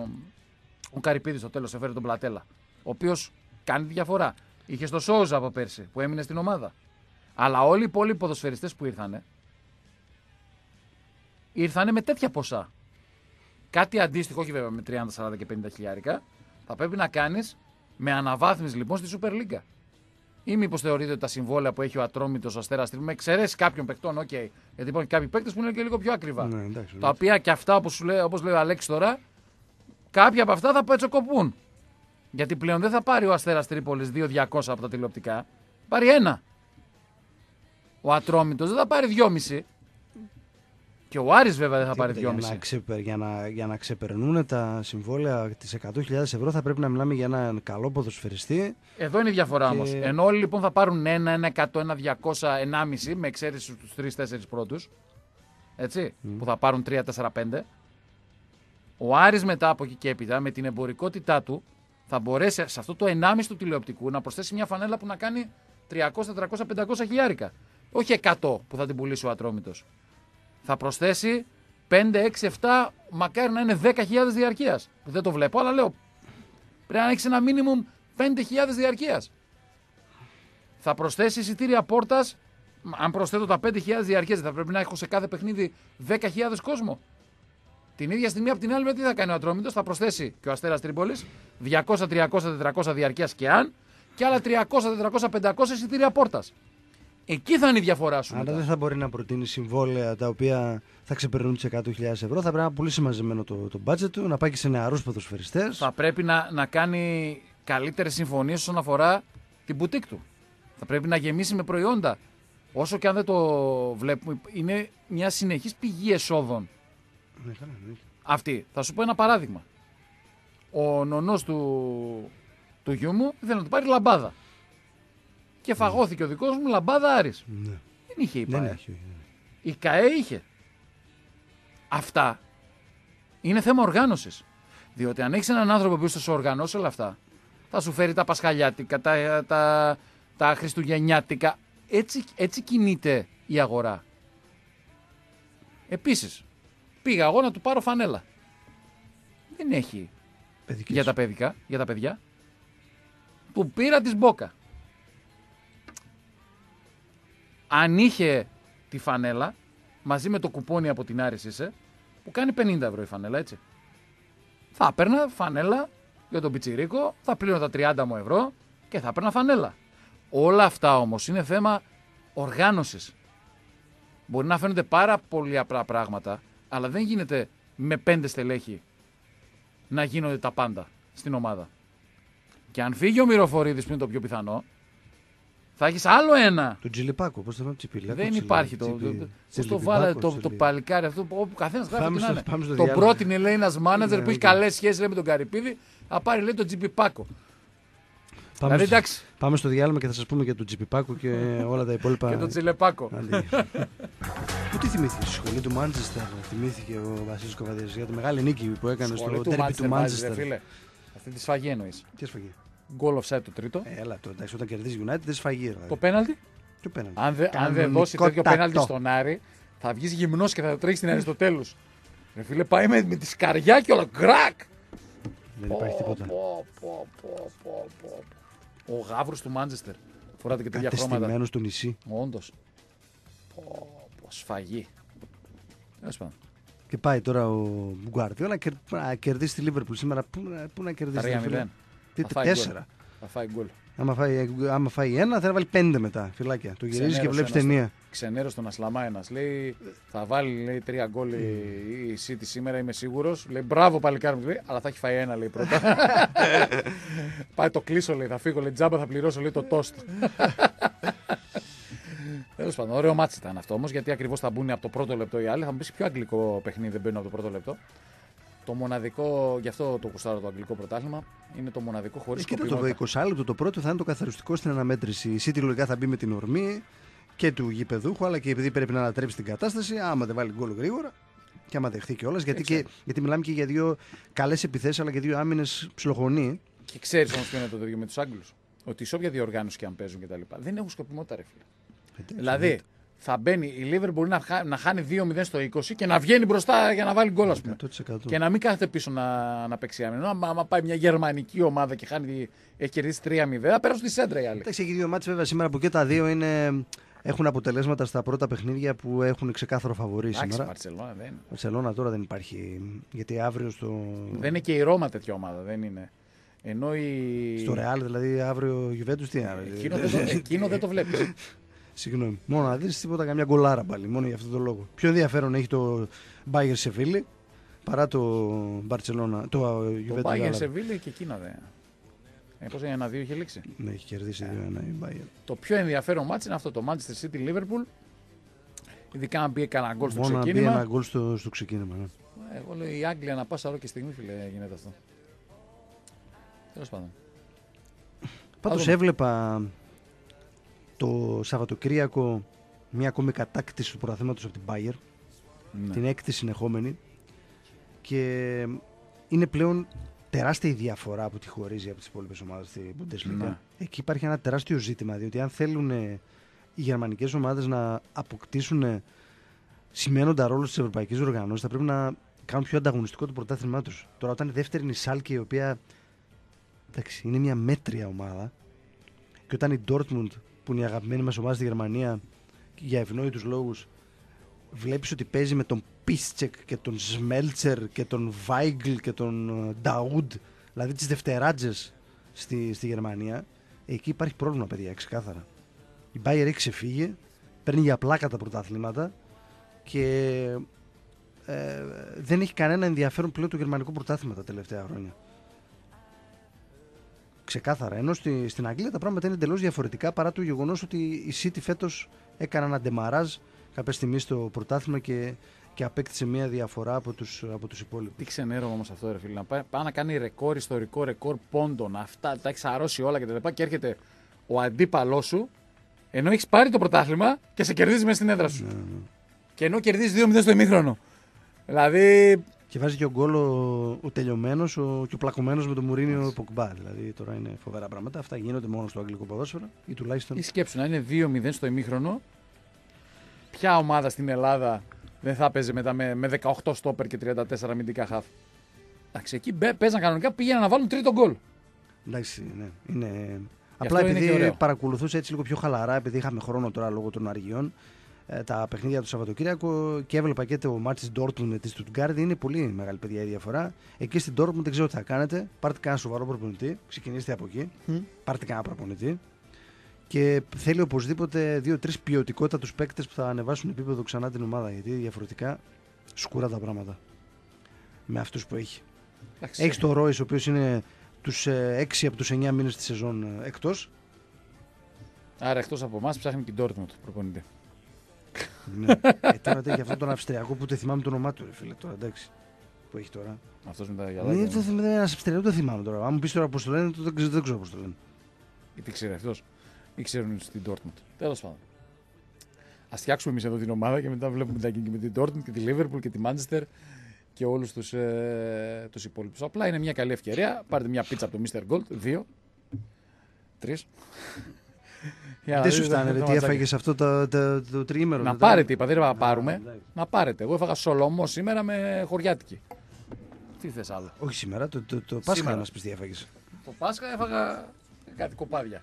ο Καρυπίδης στο τέλος, έφερε τον Πλατέλα. Ο οποίος κάνει τη διαφορά. Είχε στο Σόουζα από πέρσι που έμεινε στην ομάδα. Αλλά όλοι οι υπόλοιποι ποδοσφαιριστές που ήρθανε, ήρθανε με τέτοια ποσά. Κάτι αντίστοιχο, όχι βέβαια με τριάντα, σαράντα και πενήντα χιλιάρικα, θα πρέπει να κάνεις με αναβάθμιση λοιπόν στη Super League. Ή μήπως θεωρείτε ότι τα συμβόλαια που έχει ο Ατρόμητος, ο Αστέρας Τρίπολης, με εξαιρέσει κάποιων παικτών, οκ. Okay, γιατί υπάρχουν κάποιοι παίκτες που είναι και λίγο πιο ακριβά. Ναι, εντάξει, εντάξει. Τα οποία και αυτά, όπως, λέει, όπως λέει ο Αλέξης τώρα, κάποια από αυτά θα πετσοκοπούν. Γιατί πλέον δεν θα πάρει ο Αστέρας Τρίπολης δύο χιλιάδες διακόσια από τα τηλεοπτικά. Πάρει ένα. Ο Ατρόμητος δεν θα πάρει δυόμισι. Και ο Άρης βέβαια δεν θα πάρει δυόμισι. Για να, ξεπε, για, να, για να ξεπερνούν τα συμβόλαια τις εκατό χιλιάδες ευρώ θα πρέπει να μιλάμε για έναν καλό ποδοσφαιριστή. Εδώ είναι η διαφορά και... όμως. Ενώ όλοι λοιπόν θα πάρουν ένα, ένα εκατό, ένα διακόσια, ενάμιση με εξαίρεση τους τρεις τέσσερις πρώτους. Έτσι, mm. που θα πάρουν τρία τέσσερα πέντε. Ο Άρης μετά από εκεί και έπειτα με την εμπορικότητά του θα μπορέσει σε αυτό το ενάμιση του τηλεοπτικού να προσθέσει μια φανέλα που να κάνει τριακόσια, τετρακόσια, πεντακόσια χιλιάρικα. Όχι εκατό που θα την πουλήσει ο Ατρόμητος. Θα προσθέσει πέντε, έξι, επτά, μακάρι να είναι δέκα χιλιάδες διαρκείας. Που δεν το βλέπω, αλλά λέω πρέπει να έχεις ένα μίνιμουμ πέντε χιλιάδες διαρκείας. Θα προσθέσει εισιτήρια πόρτας. Αν προσθέτω τα πέντε χιλιάδες διαρκείας, θα πρέπει να έχω σε κάθε παιχνίδι δέκα χιλιάδες κόσμο. Την ίδια στιγμή από την άλλη, τι θα κάνει ο Ατρόμητος? Θα προσθέσει και ο Αστέρας Τρίπολης διακόσια, τριακόσια, τετρακόσια διαρκείας και αν, και άλλα τριακόσια, τετρακόσια, πεντακόσια εισιτήρια πόρτας. Εκεί θα είναι η διαφορά σου. Άρα μετά. δεν θα μπορεί να προτείνει συμβόλαια τα οποία θα ξεπερνούν τις εκατό χιλιάδες ευρώ. Θα πρέπει να είναι πολύ συμμαζεμένο το, το budget του, να πάει και σε νεαρούς ποδοσφαιριστές. Θα πρέπει να, να κάνει καλύτερες συμφωνίες όσον αφορά την μπουτίκ του. Θα πρέπει να γεμίσει με προϊόντα. Όσο και αν δεν το βλέπουμε, είναι μια συνεχής πηγή εσόδων. Ναι, καλά, ναι. Αυτή. Θα σου πω ένα παράδειγμα. Ο νονός του, του γιού μου ήθελε να του πάρει λαμπάδα. Και φαγώθηκε ο δικός μου λαμπάδα Άρης. Ναι. Δεν είχε η Δεν ΠΑΕ. έχει, ναι. Η ΚΑΕ είχε. Αυτά είναι θέμα οργάνωσης. Διότι αν έχεις έναν άνθρωπο που θα σου οργανώσει όλα αυτά, θα σου φέρει τα πασχαλιάτικα, τα, τα, τα χριστουγεννιάτικα. Έτσι, έτσι κινείται η αγορά. Επίσης, πήγα εγώ να του πάρω φανέλα. Δεν έχει Παιδικές. για τα, παιδικά, για τα παιδιά. Του πήρα της Μπόκα. Αν είχε τη φανέλα, μαζί με το κουπόνι από την Άρης είσαι, που κάνει πενήντα ευρώ η φανέλα, έτσι. Θα παίρνα φανέλα για τον πιτσιρίκο, θα πλήρωνα τα τριάντα μου ευρώ και θα παίρνα φανέλα. Όλα αυτά όμως είναι θέμα οργάνωσης. Μπορεί να φαίνονται πάρα πολύ απλά πράγματα, αλλά δεν γίνεται με πέντε στελέχη να γίνονται τα πάντα στην ομάδα. Και αν φύγει ο Μυροφορίδης, που είναι το πιο πιθανό, θα έχεις άλλο ένα. Τον Τζιλιπάκο, πώς το λέμε, Τσιπιλάκο. Δεν Τσιλι, υπάρχει το. τσιπι, Πώς το βάλε το, το παλικάρι αυτό, όπου καθένας γράφει Πάμε την στο- άλλη. πάμε στο Το διάλογο. πρότεινε, λέει, ένας μάνατζερ Ναι, που έχει οκ. καλές σχέσεις, λέει, με τον Καρυπίδη, θα πάρει, λέει, τον Τζιπιπάκο. Πάμε, Δηλαδή, στο, εντάξει, πάμε στο διάλειμμα και θα σας πούμε για τον Τσιπιπάκο και όλα τα υπόλοιπα. και τον Τσιλεπάκο. Άντε. Πού τι θυμήθηκε, στη σχολή του Μάντσεστερ θυμήθηκε ο Βασίλης Κοβαδίας για τη μεγάλη νίκη που έκανε Σχολή στο του τέρπι Μάντσεστερ του βάζεις, ρε Μάντσεστερ. φίλε. Αυτή τη σφαγή εννοείς. Τι σφαγή. Γκολ offside το τρίτο. Ε, έλα το εντάξει, όταν κερδίζει United δεν σφαγή. Το πέναλτι. Το πέναλτι. Αν, δε, αν δεν δώσει τέτοιο Κανονικότατο. πέναλτι στον Άρη, θα βγεις γυμνός και θα τρέχεις στην Αριστοτέλους. Ρε φίλε, πάει με, με τη σκαριά και όλα. Γκρακ! Δεν υπάρχει τίποτα. Πω, πω, πω, πω, πω. Ο γάβρος του Μάντσεστερ. Φοράτε και τέτοια χρώματα. Κατεστημένος στο νησί. Όντως. Πω, πω, σφαγή. Τέλος πάντων. Και πάει τώρα ο Γκουαρδιόλα να κερ- να κερδίσει τη Λίβερπουλ σήμερα. Πού, να- πού να κερδίσει τρία ρε φίλε? μηδέν. Τι, Θα φάει τέσσερα. Θα φάει γκολ. Άμα φάει, άμα φάει ένα, θα βάλει πέντε μετά. Φυλάκια. Το γυρίζει και Ξενέρωσε βλέπει ένας ταινία. Ξενέρωσε τον Ασλαμά ένας. Λέει, θα βάλει, λέει, τρία γκολ η η City σήμερα, είμαι σίγουρος. Λέει, μπράβο παλικάρι μου, λέει, αλλά θα έχει φάει ένα, λέει, πρώτα. Πάει το κλείσω, λέει, θα φύγω, λέει, τζάμπα θα πληρώσω, λέει, το τόστ. Τέλος πάντων, ωραίο μάτσι ήταν αυτό όμως, γιατί ακριβώς θα μπουν από το πρώτο λεπτό οι άλλοι. Θα μου πεις ποιο αγγλικό παιχνίδι δεν μπαίνουν από το πρώτο λεπτό. Το μοναδικό, γι' αυτό το κουστάρω το αγγλικό πρωτάθλημα, είναι το μοναδικό χωρίς Ε, κοίτα, το σκοπιμότητα. είκοσι λεπτό το πρώτο θα είναι το καθαριστικό στην αναμέτρηση. Η City λογικά θα μπει με την ορμή και του γηπεδούχου, αλλά και επειδή πρέπει να ανατρέψει την κατάσταση, άμα δεν βάλει γκολ γρήγορα και άμα δεχθεί κιόλας. Γιατί, και, γιατί μιλάμε και για δύο καλές επιθέσεις, αλλά και δύο άμυνες ψιλοχωνεί. Και ξέρεις όμως ποιο είναι το τέτοιο με τους Άγγλους. Ότι σε όποια διοργάνωση και αν παίζουν κτλ. Δεν έχουν σκοπιμότητα, ρε φίλε. Δηλαδή, θα μπαίνει η Liverpool μπορεί να, χά, να χάνει δύο μηδέν στο είκοσι και να βγαίνει μπροστά για να βάλει γκολ, ας πούμε. εκατό τοις εκατό. Και να μην κάθεται πίσω να, να παίξει άμυνα. Άμα, άμα πάει μια γερμανική ομάδα και χάνει, έχει κερδίσει τρία μηδέν, θα πέρασουν τη σέντρα οι άλλοι. Εντάξει, έχει δύο μάτς βέβαια σήμερα που και τα δύο είναι, έχουν αποτελέσματα στα πρώτα παιχνίδια που έχουν ξεκάθαρο φαβορί Εντάξει, σήμερα. Μπαρσελόνα δεν είναι. Μπαρσελόνα τώρα δεν υπάρχει. Γιατί αύριο στο. Δεν είναι και η Ρώμα τέτοια ομάδα, δεν είναι. Ενώ η. Στο Ρεάλ, δηλαδή αύριο Juventus τι είναι. Εκείνο δεν το, εκείνο δεν το βλέπεις. Συγγνώμη. Μόνο να δει τίποτα, καμιά γκολάρα πάλι. Μόνο για αυτόν τον λόγο. Πιο ενδιαφέρον έχει το Bayern Σεβίλη παρά το Barcelona. Το Το Juventus. Bayern Σεβίλη και εκείνα δεν. Ε, πώς ένα δύο είχε λήξει. Ναι, έχει κερδίσει δύο ένα η Bayern. Το πιο ενδιαφέρον μάτς είναι αυτό το Manchester City Liverpool. Ειδικά αν μπει κανένα γκολ στο Μόνο να μπει ξεκίνημα. ένα γκολ στο, στο ξεκίνημα. Ναι. Εγώ λέω η Άγγλια να πάσα ώρα και στιγμή, φίλε, γίνεται αυτό. Τέλος πάντων. Πάντως δούμε. έβλεπα το Σαββατοκύριακο μια ακόμη κατάκτηση του πρωταθλήματος από την Bayern. Ναι. Την έκτη συνεχόμενη. Και είναι πλέον τεράστια η διαφορά που τη χωρίζει από τις υπόλοιπες ομάδες στη Bundesliga. Ναι. Εκεί υπάρχει ένα τεράστιο ζήτημα, διότι αν θέλουν ε, οι γερμανικές ομάδες να αποκτήσουν ε, σημαίνοντα ρόλο στις ευρωπαϊκές οργανώσεις, θα πρέπει να κάνουν πιο ανταγωνιστικό το πρωτάθλημά τους. Τώρα, όταν η δεύτερη είναι η Σάλκε, η οποία εντάξει, είναι μια μέτρια ομάδα, και όταν η Dortmund, που είναι η αγαπημένη μας ομάδα στη Γερμανία, για ευνόητους λόγους, βλέπεις ότι παίζει με τον Πίστσεκ και τον Σμέλτσερ και τον Βάιγκλ και τον Νταούντ, δηλαδή τις δευτεράτζες στη, στη Γερμανία, εκεί υπάρχει πρόβλημα, παιδιά, ξεκάθαρα. Η Bayer έχει ξεφύγει, παίρνει για πλάκα τα πρωταθλήματα και ε, δεν έχει κανένα ενδιαφέρον πλέον το γερμανικό πρωτάθλημα τα τελευταία χρόνια. Ξεκάθαρα. Ενώ στη, στην Αγγλία τα πράγματα είναι εντελώς διαφορετικά, παρά το γεγονός ότι η City φέτος έκανε ένα ντεμαράζ κάποια στιγμή στο πρωτάθλημα και, και απέκτησε μια διαφορά από τους, από τους υπόλοιπους. Τι ξενέρωμα όμως αυτό, ρε φίλε. Να πάει, πάει να κάνει ρεκόρ, ιστορικό ρεκόρ πόντων. Αυτά τα έχει αρρώσει όλα κτλ. Και έρχεται ο αντίπαλός σου, ενώ έχει πάρει το πρωτάθλημα και σε κερδίζει μέσα στην έδρα σου. Ναι, ναι. Και ενώ κερδίζει δύο μηδέν στο ημίχρονο. Δηλαδή. Και βάζει και ο γκολ ο, ο τελειωμένος ο, και ο πλακωμένος με τον Μουρίνιο Ποκμπά. Δηλαδή τώρα είναι φοβερά πράγματα. Αυτά γίνονται μόνο στο αγγλικό ποδόσφαιρο ή τουλάχιστον. Ή σκέψου να είναι δύο μηδέν στο ημίχρονο. Ποια ομάδα στην Ελλάδα δεν θα παίζει μετά με, με δεκαοκτώ στόπερ και τριάντα τέσσερα αμυντικά χαφ. Εντάξει, εκεί παίζαν κανονικά, πήγαιναν να βάλουν τρίτο γκολ. Εντάξει, ναι. Είναι... Γι' Απλά αυτό είναι και επειδή ωραίο. παρακολουθούσα έτσι λίγο πιο χαλαρά, επειδή είχαμε χρόνο τώρα λόγω των αργιών, ε, τα παιχνίδια του Σαββατοκύριακο και έβλεπα και το μάτι της Dortmund με τη Stuttgart. Είναι πολύ μεγάλη, παιδιά, η διαφορά. Εκεί στην Dortmund δεν ξέρω τι θα κάνετε. Πάρτε κανένα σοβαρό προπονητή. Ξεκινήστε από εκεί. Mm. Πάρτε κανένα προπονητή. Και θέλει οπωσδήποτε δύο-τρεις ποιοτικότατους παίκτες που θα ανεβάσουν επίπεδο ξανά την ομάδα. Γιατί διαφορετικά σκούρα τα πράγματα. Με αυτούς που έχει. Έχει το Royce, ο οποίος είναι τους έξι από τους εννιά μήνες τη σεζόν εκτός. Άρα εκτός από εμάς ψάχνει και την Dortmund προπονητή. Ναι. ε, τώρα για αυτόν τον Αυστριακό που δεν θυμάμαι το όνομά του, ρε φίλε, τώρα, εντάξει. Που έχει τώρα. Αυτός με τα γυαλάκια. Ναι, δεν είναι ένα Αυστριακό, δεν θυμάμαι τώρα. Αν μου πει τώρα πώς το λένε, δεν ξέρω, δεν ξέρω πώς το λένε. Ή τι ξέρει αυτός, ή ξέρουν στην Dortmund. Τέλος πάντων. Ας φτιάξουμε εμείς εδώ την ομάδα και μετά βλέπουμε τα και με την Dortmund και τη Liverpool και τη Manchester και όλους τους, ε, τους υπόλοιπους. Απλά είναι μια καλή ευκαιρία. Πάρτε μια πίτσα από το μίστερ Gold. Δύο. Τρεις. Δεν σου φτάνει, τι έφαγες αυτό το, το, το, το τριήμερο. Να πάρετε, είπα, δεν είπα να πάρουμε. Να, να πάρετε. Εγώ έφαγα σολομό σήμερα με χωριάτικη. Τι θες άλλο. Όχι σήμερα, το, το, το Πάσχα μας πεις τι έφαγες. Το Πάσχα έφαγα κάτι κοπάδια.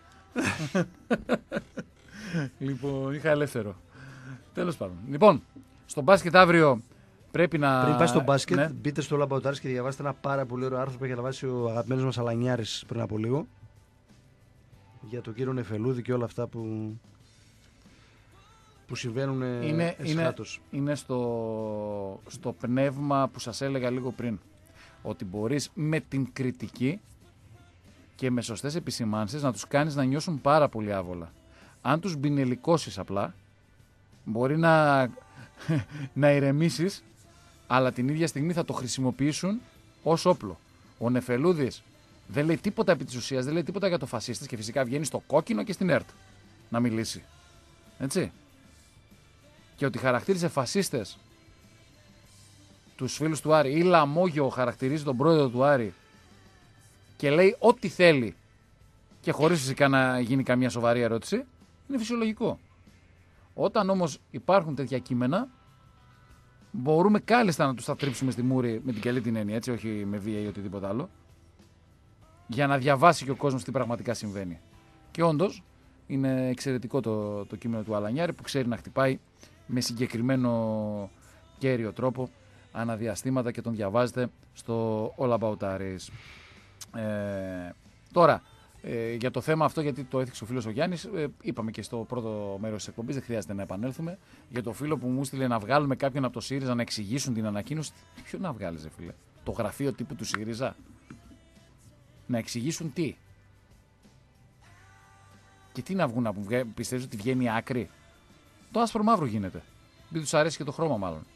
Λοιπόν, είχα ελεύθερο. Τέλος πάντων. Λοιπόν, στο μπάσκετ αύριο πρέπει να. Πριν πας στο μπάσκετ, ναι. Μπείτε στο Λαμπαουτάρης και διαβάστε ένα πάρα πολύ ωραίο άρθρο που έχει αναβάσει ο αγαπημένος μας Αλανιάρης πριν από λίγο. Για τον κύριο Νεφελούδη και όλα αυτά που, που συμβαίνουν είναι, εσχάτως. Είναι, είναι στο, στο πνεύμα που σας έλεγα λίγο πριν. Ότι μπορείς με την κριτική και με σωστές επισημάνσεις να τους κάνεις να νιώσουν πάρα πολύ άβολα. Αν τους μπινελικώσεις απλά, μπορεί να, να ηρεμήσεις, αλλά την ίδια στιγμή θα το χρησιμοποιήσουν ως όπλο. Ο Νεφελούδης δεν λέει τίποτα επί της ουσίας, δεν λέει τίποτα για το φασίστες και φυσικά βγαίνει στο κόκκινο και στην ΕΡΤ να μιλήσει. Έτσι. Και ότι χαρακτήρισε φασίστες τους φίλους του Άρη ή λαμόγιο χαρακτηρίζει τον πρόεδρο του Άρη και λέει ό,τι θέλει και χωρίς φυσικά να γίνει καμία σοβαρή ερώτηση, είναι φυσιολογικό. Όταν όμως υπάρχουν τέτοια κείμενα, μπορούμε κάλλιστα να τους τα τρίψουμε στη μούρη με την καλή την έννοια, έτσι, όχι με βία ή οτιδήποτε άλλο, για να διαβάσει και ο κόσμος τι πραγματικά συμβαίνει. Και όντως είναι εξαιρετικό το, το κείμενο του Αλανιάρη που ξέρει να χτυπάει με συγκεκριμένο κέριο τρόπο αναδιαστήματα και τον διαβάζετε στο All About Aris. Ε, τώρα, ε, για το θέμα αυτό, γιατί το έθιξε ο φίλος ο Γιάννης, ε, είπαμε και στο πρώτο μέρος της εκπομπής, δεν χρειάζεται να επανέλθουμε, για το φίλο που μου στείλε να βγάλουμε κάποιον από το ΣΥΡΙΖΑ να εξηγήσουν την ανακοίνωση. Ποιο να βγάλεις, ρε φίλε, το γραφείο τύπου του ΣΥΡΙΖΑ? Να εξηγήσουν τι? Και τι να βγουν να πούν, πιστεύεις ότι βγαίνει άκρη? Το άσπρο μαύρο γίνεται. Μην τους αρέσει και το χρώμα μάλλον.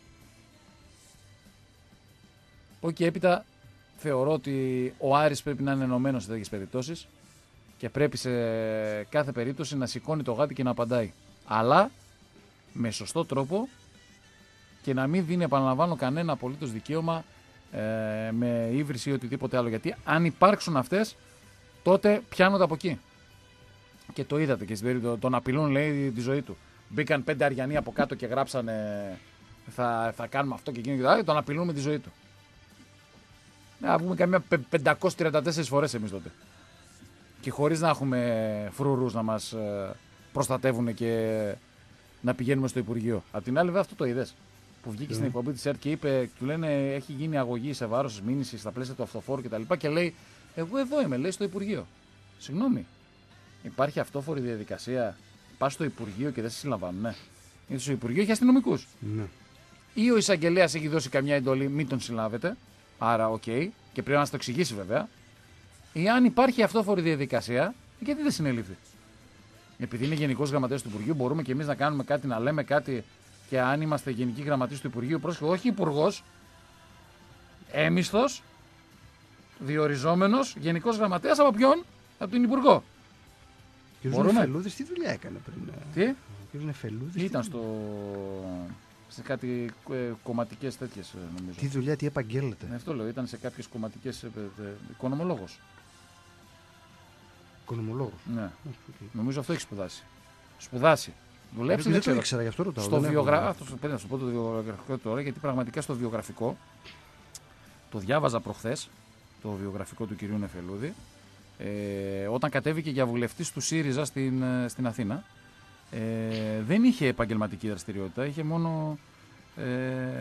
Από εκεί έπειτα θεωρώ ότι ο Άρης πρέπει να είναι ενωμένος σε τέτοιες περιπτώσεις και πρέπει σε κάθε περίπτωση να σηκώνει το γάτι και να απαντάει. Αλλά με σωστό τρόπο και να μην δίνει, επαναλαμβάνω, κανένα απολύτως δικαίωμα ε, με ύβριση ή οτιδήποτε άλλο. Γιατί αν υπάρξουν αυτές, τότε πιάνονται από εκεί. Και το είδατε και στην περίπτωση, τον απειλούν, λέει, τη ζωή του. Μπήκαν πέντε Αριανοί από κάτω και γράψανε θα, θα κάνουμε αυτό και εκείνο και το άλλο, τον απειλούν με τη ζωή του. Να πούμε καμιά πεντακόσιες τριάντα τέσσερις φορές εμείς τότε. Και χωρίς να έχουμε φρουρούς να μας προστατεύουν και να πηγαίνουμε στο Υπουργείο. Απ' την άλλη, βέβαια, αυτό το είδες. Που βγήκε mm. στην εκπομπή της ΕΡΤ και είπε, του λένε έχει γίνει αγωγή σε βάρος μήνυσης στα πλαίσια του αυτοφόρου κτλ. Και, και λέει, εγώ εδώ είμαι, λέει, στο Υπουργείο. Συγγνώμη. Υπάρχει αυτόφορη διαδικασία? Πας στο Υπουργείο και δεν σε συλλαμβάνουν, ναι. Γιατί στο Υπουργείο έχει αστυνομικούς. Ναι. Ή ο εισαγγελέας έχει δώσει καμιά εντολή, μην τον συλλάβετε. Άρα, οκ, okay, και πρέπει να μας το εξηγήσει βέβαια. Ή αν υπάρχει αυτόφορη διαδικασία, γιατί δεν συνελήφθη? Επειδή είναι γενικός γραμματέας του Υπουργείου, μπορούμε και εμείς να κάνουμε κάτι, να λέμε κάτι, και αν είμαστε γενικοί γραμματείς του Υπουργείου, πρόσεχε, όχι υπουργός, έμισθος, διοριζόμενος, γενικός γραμματέας από ποιον? Από τον Υπουργό. Και ο κ. Νεφελούδης τι δουλειά έκανε πριν? Τι? Ο κ. Νεφελούδης ήταν στο... σε κάτι ε, κομματικές τέτοιες, νομίζω. Τι δουλειά, τι επαγγέλλεται? Ναι, αυτό λέω, ήταν σε κάποιες κομματικές... Ε, ε, οικονομολόγος. Οικονομολόγος. Ναι. Okay. Νομίζω αυτό έχει σπουδάσει. Σπουδάσει. Δουλέψει, δεν το ήξερα, γι' αυτό ρωτάω. Στο βιογραφικό. Πρέπει να σου πω το βιογραφικό τώρα, γιατί πραγματικά στο βιογραφικό. Το διάβαζα προχθές, το βιογραφικό του κυρίου Νεφελούδη, ε, όταν κατέβηκε για βουλευτής του ΣΥΡΙΖΑ στην, στην Αθήνα. ε, δεν είχε επαγγελματική δραστηριότητα, είχε μόνο ε,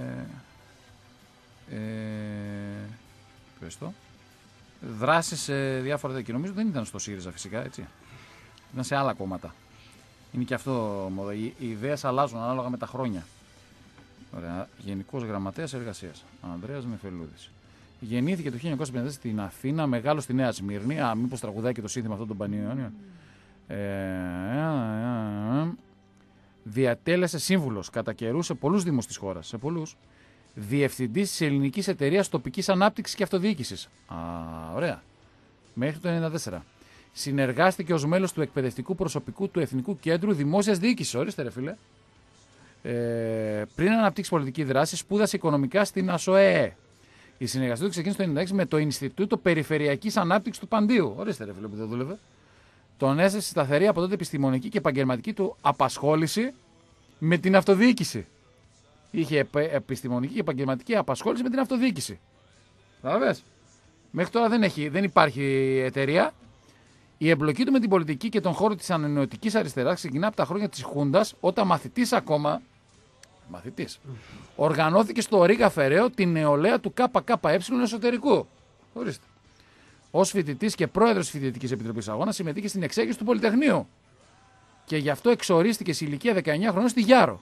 ε, πες το, δράσεις σε διάφορα τέτοια. Νομίζω δεν ήταν στο ΣΥΡΙΖΑ φυσικά, έτσι. Ήταν σε άλλα κόμματα. Είναι και αυτό, οι, οι ιδέες αλλάζουν ανάλογα με τα χρόνια. Ωραία. Γενικός Γραμματέας Εργασίας, Ανδρέας Νεφελούδης. Γεννήθηκε το χίλια εννιακόσια πενήντα τέσσερα στην Αθήνα, μεγάλο στη Νέα Σμύρνη. Α, μήπως τραγουδάει και το σύνθημα αυτών των Πανιόνιων. Ε, ε, ε, ε, διατέλεσε σύμβουλος κατά καιρού σε πολλούς δήμους της χώρας. Σε πολλούς. Διευθυντής της Ελληνικής Εταιρείας Τοπικής Ανάπτυξης και Αυτοδιοίκησης. Α, ωραία. Μέχρι το ενενήντα τέσσερα. Συνεργάστηκε ως μέλος του εκπαιδευτικού προσωπικού του Εθνικού Κέντρου Δημόσιας Διοίκησης. Ορίστε, ρε φίλε. Ε, πριν αναπτύξει πολιτική δράση, σπούδασε οικονομικά στην ΑΣΟΕΕ. Η συνεργασία του ξεκίνησε το ενενήντα έξι με το Ινστιτούτο Περιφερειακής Ανάπτυξης του Παντίου. Ορίστε, ρε φίλε, που δεν δούλευε. Τον έστειλε στη σταθερή από τότε επιστημονική και επαγγελματική του απασχόληση με την αυτοδιοίκηση. Είχε επιστημονική και επαγγελματική απασχόληση με την αυτοδιοίκηση. Καταλαβες. Μέχρι τώρα δεν, έχει, δεν υπάρχει εταιρεία. Η εμπλοκή του με την πολιτική και τον χώρο της ανανεωτικής αριστεράς ξεκινά από τα χρόνια της Χούντας, όταν μαθητής ακόμα. Μαθητής. Οργανώθηκε στο Ρήγα Φεραίο την νεολαία του ΚΚΕ εσωτερικού. Ορίστε. Ως φοιτητής και πρόεδρος της Φοιτητικής Επιτροπής Αγώνα συμμετείχε στην εξέγερση του Πολυτεχνείου. Και γι' αυτό εξορίστηκε σε ηλικία δεκαεννιά χρονών στη Γιάρο.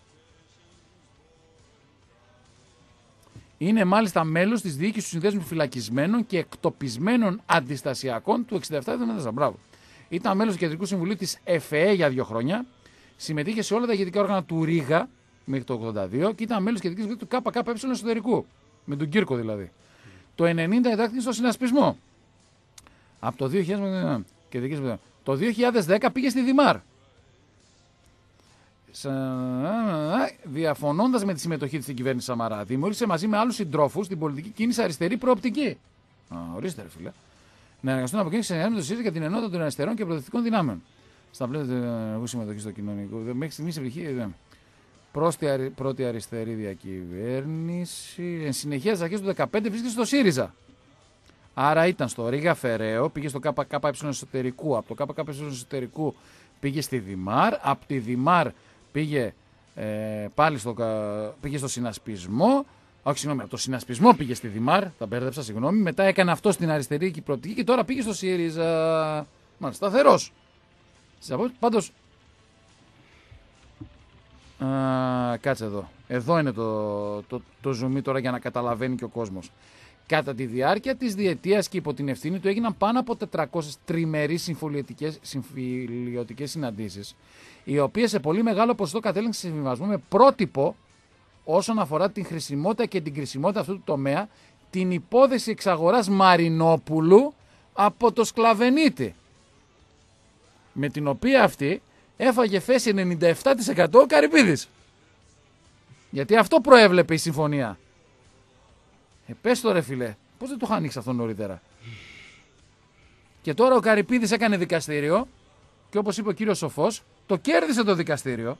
Είναι μάλιστα μέλος της διοίκησης του Συνδέσμου Φυλακισμένων και Εκτοπισμένων Αντιστασιακών του εξήντα επτά εβδομήντα τέσσερα. Μπράβο. Ήταν μέλος του Κεντρικού Συμβουλίου της ΕΦΕ για δύο χρόνια. Συμμετείχε σε όλα τα ηγετικά όργανα του Ρήγα μέχρι το ογδόντα δύο και ήταν μέλος του Κεντρικού Συμβουλίου του ΚΚΕ εσωτερικού. Με τον Κύρκο δηλαδή. Το ενενήντα εντάχθηκε στο συνασπισμό. Από το δύο χιλιάδες, το δύο χιλιάδες δέκα πήγε στη Δημάρ. Διαφωνώντας με τη συμμετοχή της στην κυβέρνηση Σαμαρά, δημιούργησε μαζί με άλλους συντρόφους την πολιτική κίνηση Αριστερή Προοπτική. Α, ορίστε, ρε φίλε. Να εργαστούν από εκείνη σε συνεργασία με το ΣΥΡΙΖΑ για την ενότητα των αριστερών και προοδευτικών δυνάμεων. Στα πλαίσια του ενεργού συμμετοχή στο κοινωνικό. Μέχρι στιγμής επιτυχία. Πρώτη αριστερή διακυβέρνηση. Εν συνεχεία στις αρχές του δύο χιλιάδες δεκαπέντε βρίσκεται στο ΣΥΡΙΖΑ. Άρα ήταν στο Ρήγα Φεραίο, πήγε στο ΚΚΕ εσωτερικού. Από το ΚΚΕ εσωτερικού πήγε στη Δημάρ. Από τη Δημάρ πήγε ε, πάλι στο, πήγε στο συνασπισμό. Όχι, συγγνώμη, από το συνασπισμό πήγε στη Δημάρ. Τα μπέρδεψα, συγγνώμη. Μετά έκανε αυτό στην αριστερή και προοπτική και τώρα πήγε στο ΣΥΡΙΖΑ. Μάλιστα, σταθερός. Πάντως. Α, κάτσε εδώ. Εδώ είναι το, το, το zoom τώρα για να καταλαβαίνει και ο κόσμος. Κατά τη διάρκεια της διετίας και υπό την ευθύνη του έγιναν πάνω από τετρακόσιες τριμερείς συμφιλιωτικές συναντήσεις, οι οποίες σε πολύ μεγάλο ποσοστό κατέληξαν σε συμβιβασμό με πρότυπο όσον αφορά την χρησιμότητα και την κρισιμότητα αυτού του τομέα, την υπόθεση εξαγοράς Μαρινόπουλου από το Σκλαβενίτη, με την οποία αυτή έφαγε θέση ενενήντα επτά τοις εκατό ο Καρυπίδης. Γιατί αυτό προέβλεπε η συμφωνία. Ε, πες το ρε φίλε, πώς δεν το είχα ανοίξει αυτό νωρίτερα. Και τώρα ο Καρυπίδης έκανε δικαστήριο και όπως είπε ο κύριος Σοφός, το κέρδισε το δικαστήριο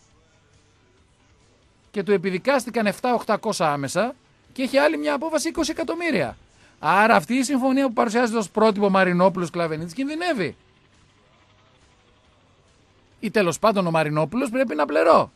και του επιδικάστηκαν επτά χιλιάδες οκτακόσια άμεσα και έχει άλλη μια απόφαση είκοσι εκατομμύρια. Άρα αυτή η συμφωνία που παρουσιάζεται ως πρότυπο Μαρινόπουλος Κλαβενίτης κινδυνεύει. Ή τέλος πάντων ο Μαρινόπουλος πρέπει να πληρώ.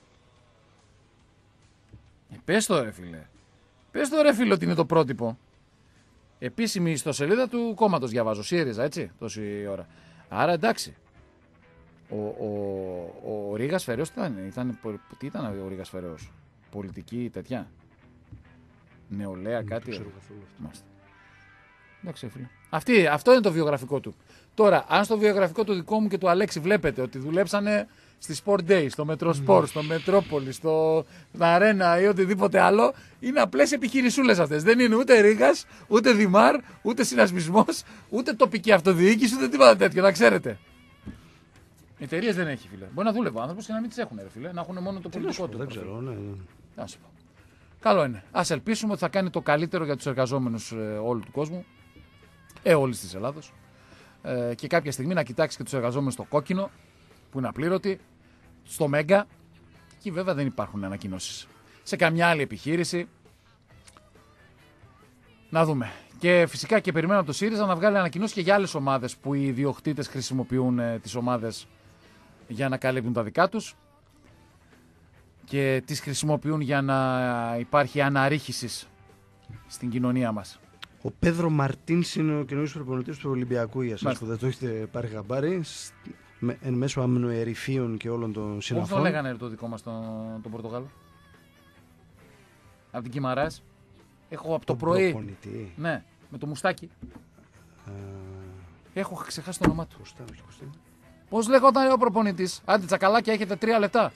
Ε, πες το ρε φίλε. Πες το ρε φίλε ότι είναι το πρότυπο. Επίσημη ιστοσελίδα του κόμματος διαβάζω, ΣΥΡΙΖΑ, έτσι, τόση ώρα. Άρα εντάξει. Ο, ο, ο Ρήγας Φεραίος τι ήταν, ήταν, τι ήταν ο Ρήγας Φεραίος, πολιτική τέτοια, νεολαία, κάτι. Ξέρω καθόλου αυτό. Εντάξει φίλε. Αυτή, αυτό είναι το βιογραφικό του. Τώρα, αν στο βιογραφικό του δικό μου και του Αλέξη βλέπετε ότι δουλέψανε στη Sport Day, στο Metro Sport, στο Μετρόπολη, στο Αρένα ή οτιδήποτε άλλο, είναι απλές επιχειρησούλες αυτές. Δεν είναι ούτε Ρήγας, ούτε Δημάρ, ούτε συνασπισμός, ούτε τοπική αυτοδιοίκηση, ούτε τίποτα τέτοιο, να ξέρετε. Εταιρείες δεν έχει, φίλε. Μπορεί να δούλευε ο άνθρωπος και να μην τις έχουν, ρε φίλε, να έχουν μόνο το πολιτικό του. Δεν ξέρω, ναι. Να σου πω. Καλό είναι. Ας ελπίσουμε ότι θα κάνει το καλύτερο για τους εργαζόμενους ε, όλου του κόσμου, ε, όλης της Ελλάδος. Ε, και κάποια στιγμή να κοιτάξει και τους εργαζόμενους στο κόκκινο, που είναι απλήρωτοι, στο Μέγκα. Εκεί βέβαια δεν υπάρχουν ανακοινώσεις. Σε καμιά άλλη επιχείρηση. Να δούμε. Και φυσικά και περιμένω από το ΣΥΡΙΖΑ να βγάλει ανακοινώσεις και για άλλες ομάδες που οι ιδιοκτήτες χρησιμοποιούν ε, τις ομάδες για να καλύπτουν τα δικά τους και τις χρησιμοποιούν για να υπάρχει αναρρίχηση στην κοινωνία μας. Ο Πέδρο Μαρτίνς είναι ο καινούργιος προπονητής του Ολυμπιακού, για εσάς Μάλιστα. που δεν το έχετε πάρει χαμπάρι, με, εν μέσω αμνοερυφίων και όλων των Πώς συναφών. το λέγανε το δικό μας τον, τον Πορτογάλο? Από την Κιμαράς. Έχω από το Τον πρωί. προπονητή. Ναι, με το μουστάκι. Α, Έχω ξεχάσει το όνομά του. Κωστά, όχι Κωστή. Πώς λέγονταν ο προπονητής? Άντε τσακαλάκια, έχετε τρία λεπτά.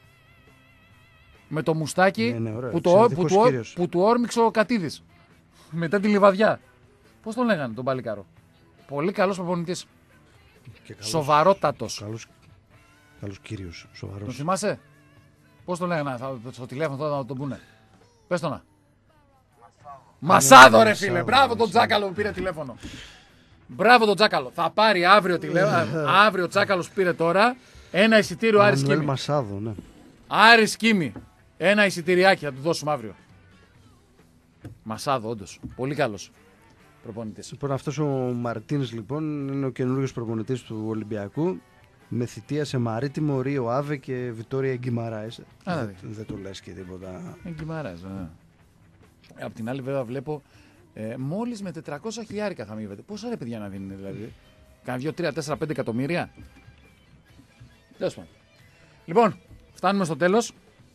Με το μουστάκι Ναι, ναι, ωραία. που, το, Εξαιρετικός που, του, κύριος. που του όρμηξε ο Κατίδης. Μετά τη λιβαδιά. Πώς τον λέγανε τον παλικάρο? Πολύ καλός προπονητής. Και καλός, Σοβαρότατος. καλός, καλός κύριος, Τον σοβαρός. θυμάσαι? Πώς τον λέγανε θα, στο τηλέφωνο τώρα να τον πούνε? Πες το να. Μασάδο ρε φίλε. Μπράβο τον Τζάκαλο που πήρε τηλέφωνο. Μπράβο τον Τζάκαλο. Θα πάρει αύριο τηλέφωνο. Αύριο ο Τζάκαλος πήρε τώρα ένα εισιτήριο Άρης Μανουέλ Κίμη. Μασάδο, ναι. Άρης Κίμη. Ένα εισιτηριάκι θα του δώσουμε αύριο. Μασάδο, όντως. Πολύ καλός προπονητής. Λοιπόν, αυτός ο Μαρτίνς λοιπόν είναι ο καινούργιος προπονητής του Ολυμπιακού, με θητεία σε Μαρίτιμο, Ρίο Άβε και Βιτόρια Γκιμαράες. Α, δεν, δεν το λες και τίποτα. Εγκυμαράς, ναι. Απ' την άλλη βέβαια βλέπω ε, μόλις με τετρακόσια χιλιάρικα θα αμείβεται. Πόσα ρε παιδιά να δίνουν δηλαδή? Κάνα δύο, τρία, τέσσερα, πέντε εκατομμύρια. Τέλος πάντων. Λοιπόν, φτάνουμε στο τέλος.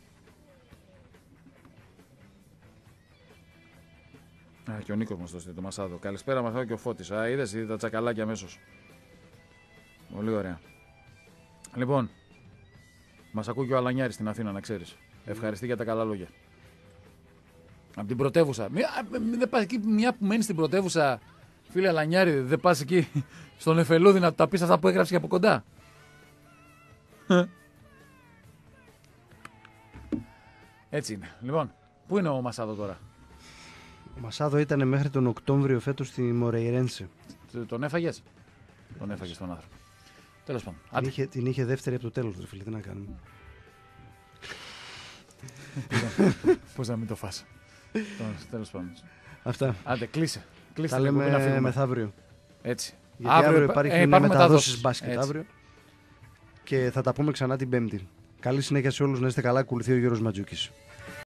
Α, και ο Νίκος μας το στείλει, το Μασάδο. Καλησπέρα Μασάδο και ο Φώτης. Α, είδες, είδε τα τσακαλάκια αμέσως. Πολύ ωραία. Λοιπόν, μας ακούει και ο Αλανιάρης στην Αθήνα, να ξέρεις. Ευχαριστή για τα καλά λόγια. Από την πρωτεύουσα. Μια, δεν πας εκεί, μια που μένει στην πρωτεύουσα, φίλε Αλανιάρη, δεν πας εκεί στον Εφελούδη να του τα πεις αυτά που έγραψε και από κοντά? Έτσι είναι. Λοιπόν, πού είναι ο Μασάδο τώρα? Ο Μασάδο ήταν μέχρι τον Οκτώβριο φέτος στη Μορεϊρένσε. Τον έφαγες? Τον έφαγες τον άνθρωπο. Τέλος πάντων. Την είχε, την είχε δεύτερη από το τέλος, ρε φίλε, τι να κάνουμε. Πώς να μην το φας. Τέλος πάντων. Αυτά. Άντε, κλείσε. Κλείσε Τα λίγο, μην λέμε αφήνουμε. μεθαύριο. Έτσι. Γιατί αύριο, υπά- υπάρχει ε, μια υπάρχουν μεταδόσεις μπάσκετ Έτσι. αύριο. Και θα τα πούμε ξανά την Πέμπτη. Καλή συνέχεια σε όλους, να είστε καλά. Ακολουθεί ο Γιώργος Ματζούκης.